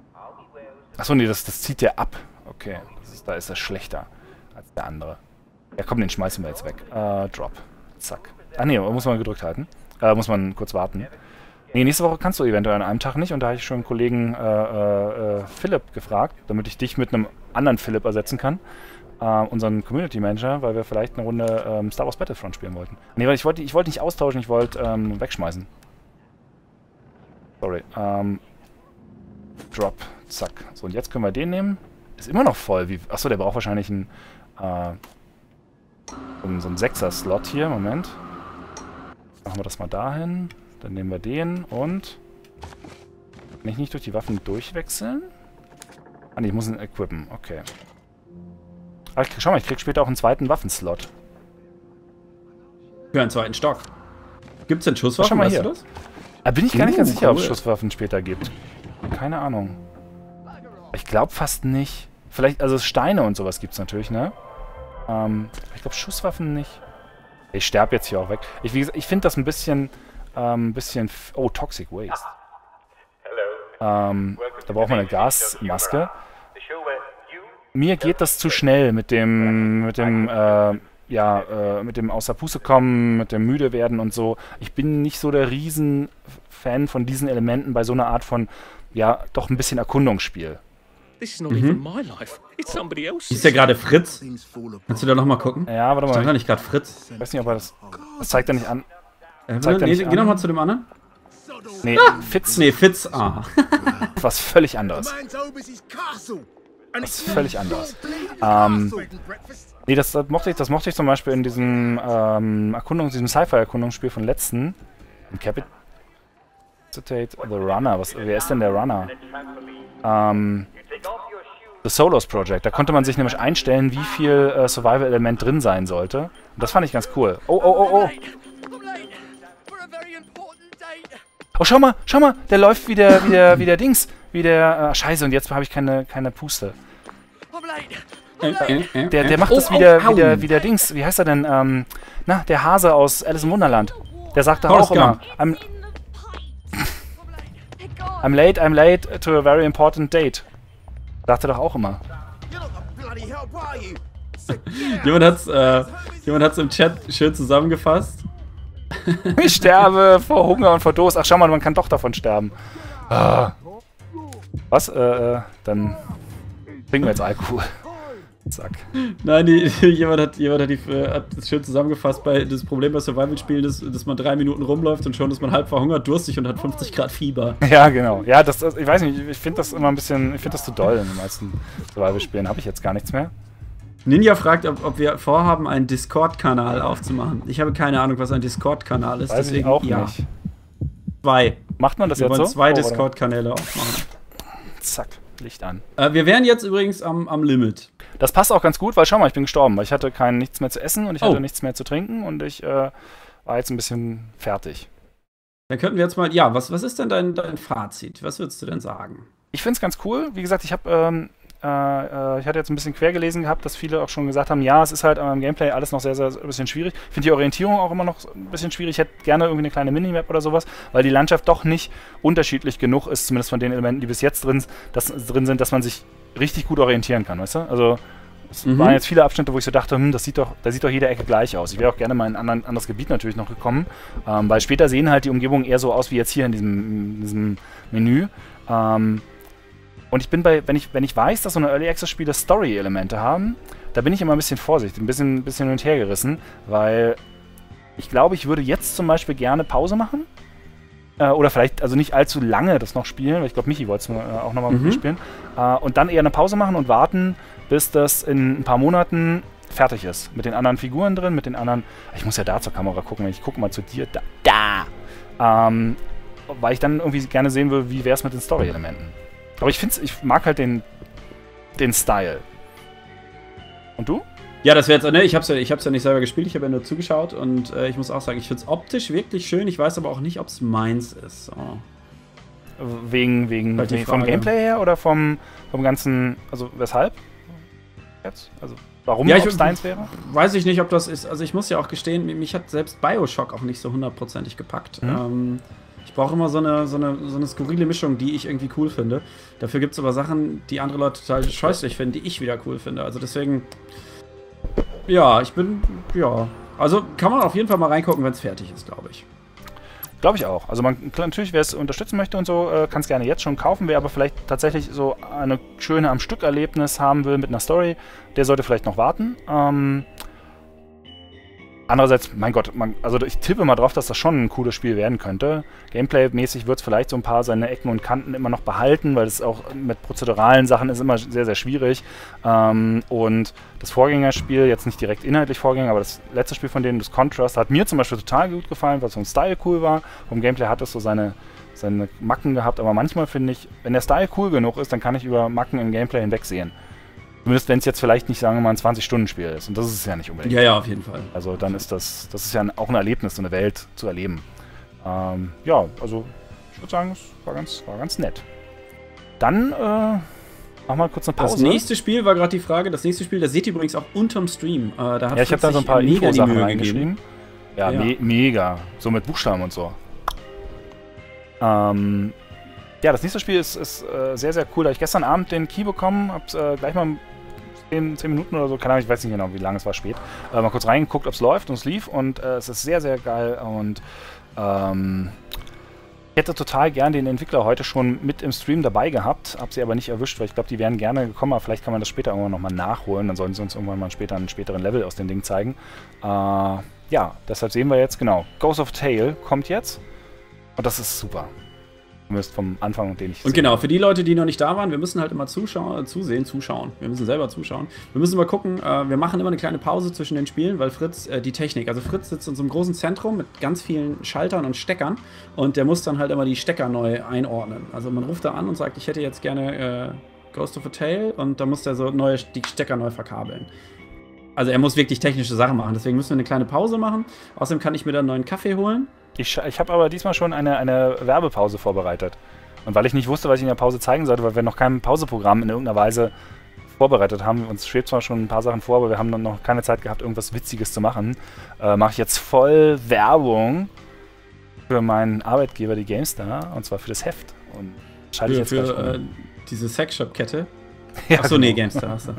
Achso, nee, das, das zieht der ab. Okay, das ist, da ist er schlechter als der andere. Ja, komm, den schmeißen wir jetzt weg. Äh, Drop. Zack. Ah, nee, muss man gedrückt halten. Äh, muss man kurz warten. Nee, nächste Woche kannst du eventuell an einem Tag nicht. Und da habe ich schon einen Kollegen äh, äh, Philipp gefragt, damit ich dich mit einem anderen Philipp ersetzen kann. Äh, unseren Community Manager, weil wir vielleicht eine Runde ähm, Star Wars Battlefront spielen wollten. Nee, weil ich wollte ich wollte nicht austauschen, ich wollte ähm, wegschmeißen. Sorry. Ähm, Drop. Zack. So, und jetzt können wir den nehmen. Ist immer noch voll. Wie, achso, der braucht wahrscheinlich einen, äh, so einen, so einen Sechser-Slot hier. Moment. Machen wir das mal dahin. Dann nehmen wir den und... Kann ich nicht durch die Waffen durchwechseln? Ah, nee, ich muss ihn equippen. Okay. Aber ich krieg, schau mal, ich krieg später auch einen zweiten Waffenslot. Für einen zweiten Stock. Gibt's denn Schusswaffen? Schau mal weißt hier. du das? Da bin ich gar nicht Uh, ganz sicher, ob es cool. Schusswaffen später gibt. Keine Ahnung. Ich glaube fast nicht. Vielleicht, also Steine und sowas gibt es natürlich, ne? Ähm, ich glaube Schusswaffen nicht. Ich sterbe jetzt hier auch weg. Ich, wie gesagt, ich finde das ein bisschen, ähm, bisschen... f- Oh, Toxic Waste. Ähm, da braucht man eine Gasmaske. Mir geht das zu schnell mit dem, mit dem, äh, ja, äh, mit dem außer Puste kommen, mit dem müde werden und so. Ich bin nicht so der Riesen-Fan von diesen Elementen bei so einer Art von, ja, doch ein bisschen Erkundungsspiel. This is not even my life. It's somebody else's. Ist ja gerade Fritz. Kannst du da noch mal gucken? Ja, warte Ist doch mal. nicht gerade Fritz. Ich weiß nicht, ob er das... Das zeigt er nicht an. Äh, Zeigt er nee, nicht geh noch an. mal zu dem anderen. Nee, Fitz. Nee, Fitz. Ah. Was völlig anderes. Was völlig anderes. Ähm, nee, das, das, mochte ich, das mochte ich zum Beispiel in diesem ähm, Erkundungs-, diesem Sci-Fi-Erkundungsspiel von letzten. In Capitate the Runner. Was, wer ist denn der Runner? Ähm, The Solos Project. Da konnte man sich nämlich einstellen, wie viel äh, Survival-Element drin sein sollte. Und das fand ich ganz cool. Oh, oh, oh, oh. Oh, schau mal, schau mal, der läuft wie der, wie der, wie der Dings. Wie der, äh, scheiße, und jetzt habe ich keine, keine Puste. Der, der macht das Oh, wie der, au, wie der, au. wie der Dings. Wie heißt er denn? Ähm, na, der Hase aus Alice im Wunderland. Der sagt doch Forrest auch immer, I'm, I'm late, I'm late to a very important date. Sagt er doch auch immer. Jemand hat's, äh, jemand hat's im Chat schön zusammengefasst. Ich sterbe vor Hunger und vor Durst. Ach, schau mal, man kann doch davon sterben. Ah. Was? Äh, äh, dann trinken wir jetzt Alkohol. Zack. Nein, die, jemand hat, jemand hat, die, äh, hat das schön zusammengefasst. Bei, das Problem bei Survival-Spielen ist, dass man drei Minuten rumläuft und schon ist man halb verhungert, durstig und hat fünfzig Grad Fieber. Ja, genau. Ja, das, das ich weiß nicht, ich finde das immer ein bisschen, ich finde das zu doll in den meisten Survival-Spielen. Habe ich jetzt gar nichts mehr. Ninja fragt, ob, ob wir vorhaben, einen Discord-Kanal aufzumachen. Ich habe keine Ahnung, was ein Discord-Kanal ist. Weiß deswegen ich auch ja. nicht. Zwei. Macht man das wir jetzt wollen so? zwei Oh, oder? Discord-Kanäle aufmachen. Zack, Licht an. Äh, wir wären jetzt übrigens am, am Limit. Das passt auch ganz gut, weil schau mal, ich bin gestorben. Weil ich hatte kein nichts mehr zu essen und ich Oh. hatte nichts mehr zu trinken und ich äh, war jetzt ein bisschen fertig. Dann könnten wir jetzt mal, ja, was, was ist denn dein, dein Fazit? Was würdest du denn sagen? Ich finde es ganz cool. Wie gesagt, ich habe, ähm, äh, äh, ich hatte jetzt ein bisschen quer gelesen gehabt, dass viele auch schon gesagt haben, ja, es ist halt am Gameplay alles noch sehr, sehr ein bisschen schwierig. Ich finde die Orientierung auch immer noch ein bisschen schwierig. Ich hätte gerne irgendwie eine kleine Minimap oder sowas, weil die Landschaft doch nicht unterschiedlich genug ist, zumindest von den Elementen, die bis jetzt drin, das, drin sind, dass man sich richtig gut orientieren kann, weißt du? Also es Mhm. waren jetzt viele Abschnitte, wo ich so dachte, hm, das sieht doch, da sieht doch jede Ecke gleich aus. Ich wäre auch gerne mal in ein anderen, anderes Gebiet natürlich noch gekommen, ähm, weil später sehen halt die Umgebungen eher so aus wie jetzt hier in diesem, in diesem Menü. Ähm, und ich bin bei, wenn ich, wenn ich weiß, dass so eine Early Access Spiele Story-Elemente haben, da bin ich immer ein bisschen vorsichtig, ein bisschen, bisschen hin und her gerissen, weil ich glaube, ich würde jetzt zum Beispiel gerne Pause machen. Äh, oder vielleicht, also nicht allzu lange das noch spielen, weil ich glaube, Michi wollte es äh, auch nochmal mit Mhm. mir spielen. Äh, und dann eher eine Pause machen und warten, bis das in ein paar Monaten fertig ist. Mit den anderen Figuren drin, mit den anderen. Ich muss ja da zur Kamera gucken, ich gucke mal zu dir. Da! Da! Ähm, weil ich dann irgendwie gerne sehen will, wie wäre es mit den Story-Elementen. Aber ich finde ich mag halt den, den Style. Und du? Ja, das wäre jetzt, ne, ich hab's ja, ich hab's ja nicht selber gespielt, ich habe ja nur zugeschaut und äh, ich muss auch sagen, ich find's optisch wirklich schön, ich weiß aber auch nicht, ob es meins ist. So. Wegen, wegen, Halt die wegen vom Frage. Gameplay her oder vom, vom ganzen, also weshalb? Jetzt? Also warum Ja, ja, ich- deins wäre? Weiß ich nicht, ob das ist, also ich muss ja auch gestehen, mich hat selbst Bioshock auch nicht so hundertprozentig gepackt. Mhm. Ähm, Ich brauche immer so eine, so, eine, so eine skurrile Mischung, die ich irgendwie cool finde. Dafür gibt es aber Sachen, die andere Leute total scheußlich finden, die ich wieder cool finde. Also deswegen, ja, ich bin, ja. Also kann man auf jeden Fall mal reingucken, wenn es fertig ist, glaube ich. Glaube ich auch. Also man natürlich, wer es unterstützen möchte und so, äh, kann es gerne jetzt schon kaufen. Wer aber vielleicht tatsächlich so eine schöne am Stück Erlebnis haben will mit einer Story, der sollte vielleicht noch warten. Ähm, andererseits, mein Gott, man, also ich tippe mal drauf, dass das schon ein cooles Spiel werden könnte. Gameplay-mäßig wird es vielleicht so ein paar seine Ecken und Kanten immer noch behalten, weil es auch mit prozeduralen Sachen ist immer sehr, sehr schwierig. Ähm, und das Vorgängerspiel, jetzt nicht direkt inhaltlich Vorgänger, aber das letzte Spiel von denen, das Contrast, hat mir zum Beispiel total gut gefallen, weil es vom Style cool war. Vom Gameplay hat es so seine, seine Macken gehabt, aber manchmal finde ich, wenn der Style cool genug ist, dann kann ich über Macken im Gameplay hinwegsehen. Zumindest wenn es jetzt vielleicht nicht, sagen wir mal, ein zwanzig-Stunden-Spiel ist. Und das ist es ja nicht unbedingt. Ja, ja, auf jeden Fall. Also dann ist das, das ist ja auch ein Erlebnis, so eine Welt zu erleben. Ähm, ja, also ich würde sagen, es war ganz, war ganz nett. Dann, äh, machen wir kurz eine Pause. Das nächste Spiel war gerade die Frage, das nächste Spiel, das seht ihr übrigens auch unterm Stream. Äh, da hat ja, ich habe da so ein paar Info-Sachen reingeschrieben. Ja, ja. Me mega. So mit Buchstaben und so. Ähm, ja, das nächste Spiel ist, ist äh, sehr, sehr cool. Da habe ich gestern Abend den Key bekommen, hab's äh, gleich mal zehn Minuten oder so, keine Ahnung, ich weiß nicht genau, wie lange es war, spät. Äh, mal kurz reingeguckt, ob es läuft, und es lief, und äh, es ist sehr, sehr geil, und ähm, ich hätte total gern den Entwickler heute schon mit im Stream dabei gehabt, habe sie aber nicht erwischt, weil ich glaube, die wären gerne gekommen, aber vielleicht kann man das später irgendwann nochmal nachholen, dann sollen sie uns irgendwann mal später einen späteren Level aus dem Ding zeigen. Äh, ja, deshalb sehen wir jetzt, genau, Ghost of Tale kommt jetzt, und das ist super. Zumindest vom Anfang, den ich... Und genau, für die Leute, die noch nicht da waren, wir müssen halt immer zuschauen, zusehen, zuschauen. Wir müssen selber zuschauen. Wir müssen mal gucken, äh, wir machen immer eine kleine Pause zwischen den Spielen, weil Fritz, äh, die Technik, also Fritz sitzt in so einem großen Zentrum mit ganz vielen Schaltern und Steckern, und der muss dann halt immer die Stecker neu einordnen. Also man ruft da an und sagt, ich hätte jetzt gerne äh, Ghost of a Tale, und da muss der so neue, die Stecker neu verkabeln. Also er muss wirklich technische Sachen machen, deswegen müssen wir eine kleine Pause machen. Außerdem kann ich mir dann einen neuen Kaffee holen. Ich, ich habe aber diesmal schon eine, eine Werbepause vorbereitet. Und weil ich nicht wusste, was ich in der Pause zeigen sollte, weil wir noch kein Pauseprogramm in irgendeiner Weise vorbereitet haben, uns schwebt zwar schon ein paar Sachen vor, aber wir haben dann noch keine Zeit gehabt, irgendwas Witziges zu machen, äh, mache ich jetzt voll Werbung für meinen Arbeitgeber, die GameStar, und zwar für das Heft. Und schalte ich jetzt für, gleich um. äh, diese Sexshop-Kette? Ja, Achso, genau. nee, GameStar. Achso.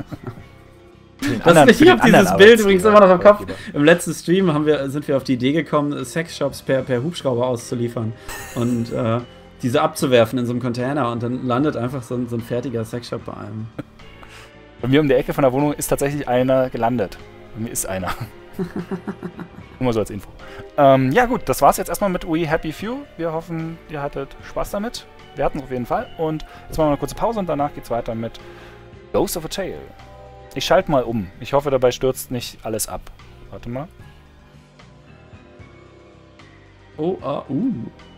Anderen, Das, ich habe dieses Bild übrigens immer noch im Kopf. Arbeitgeber. Im letzten Stream haben wir, sind wir auf die Idee gekommen, Sexshops per, per Hubschrauber auszuliefern und äh, diese abzuwerfen in so einem Container, und dann landet einfach so ein, so ein fertiger Sexshop bei einem. Bei mir um die Ecke von der Wohnung ist tatsächlich einer gelandet. Bei mir ist einer. Nur mal so als Info. Ähm, ja gut, das war's jetzt erstmal mit We Happy Few. Wir hoffen, ihr hattet Spaß damit. Wir hatten es auf jeden Fall. Und jetzt machen wir eine kurze Pause, und danach geht's weiter mit Ghost of a Tale. Ich schalte mal um. Ich hoffe, dabei stürzt nicht alles ab. Warte mal. Oh, ah, uh.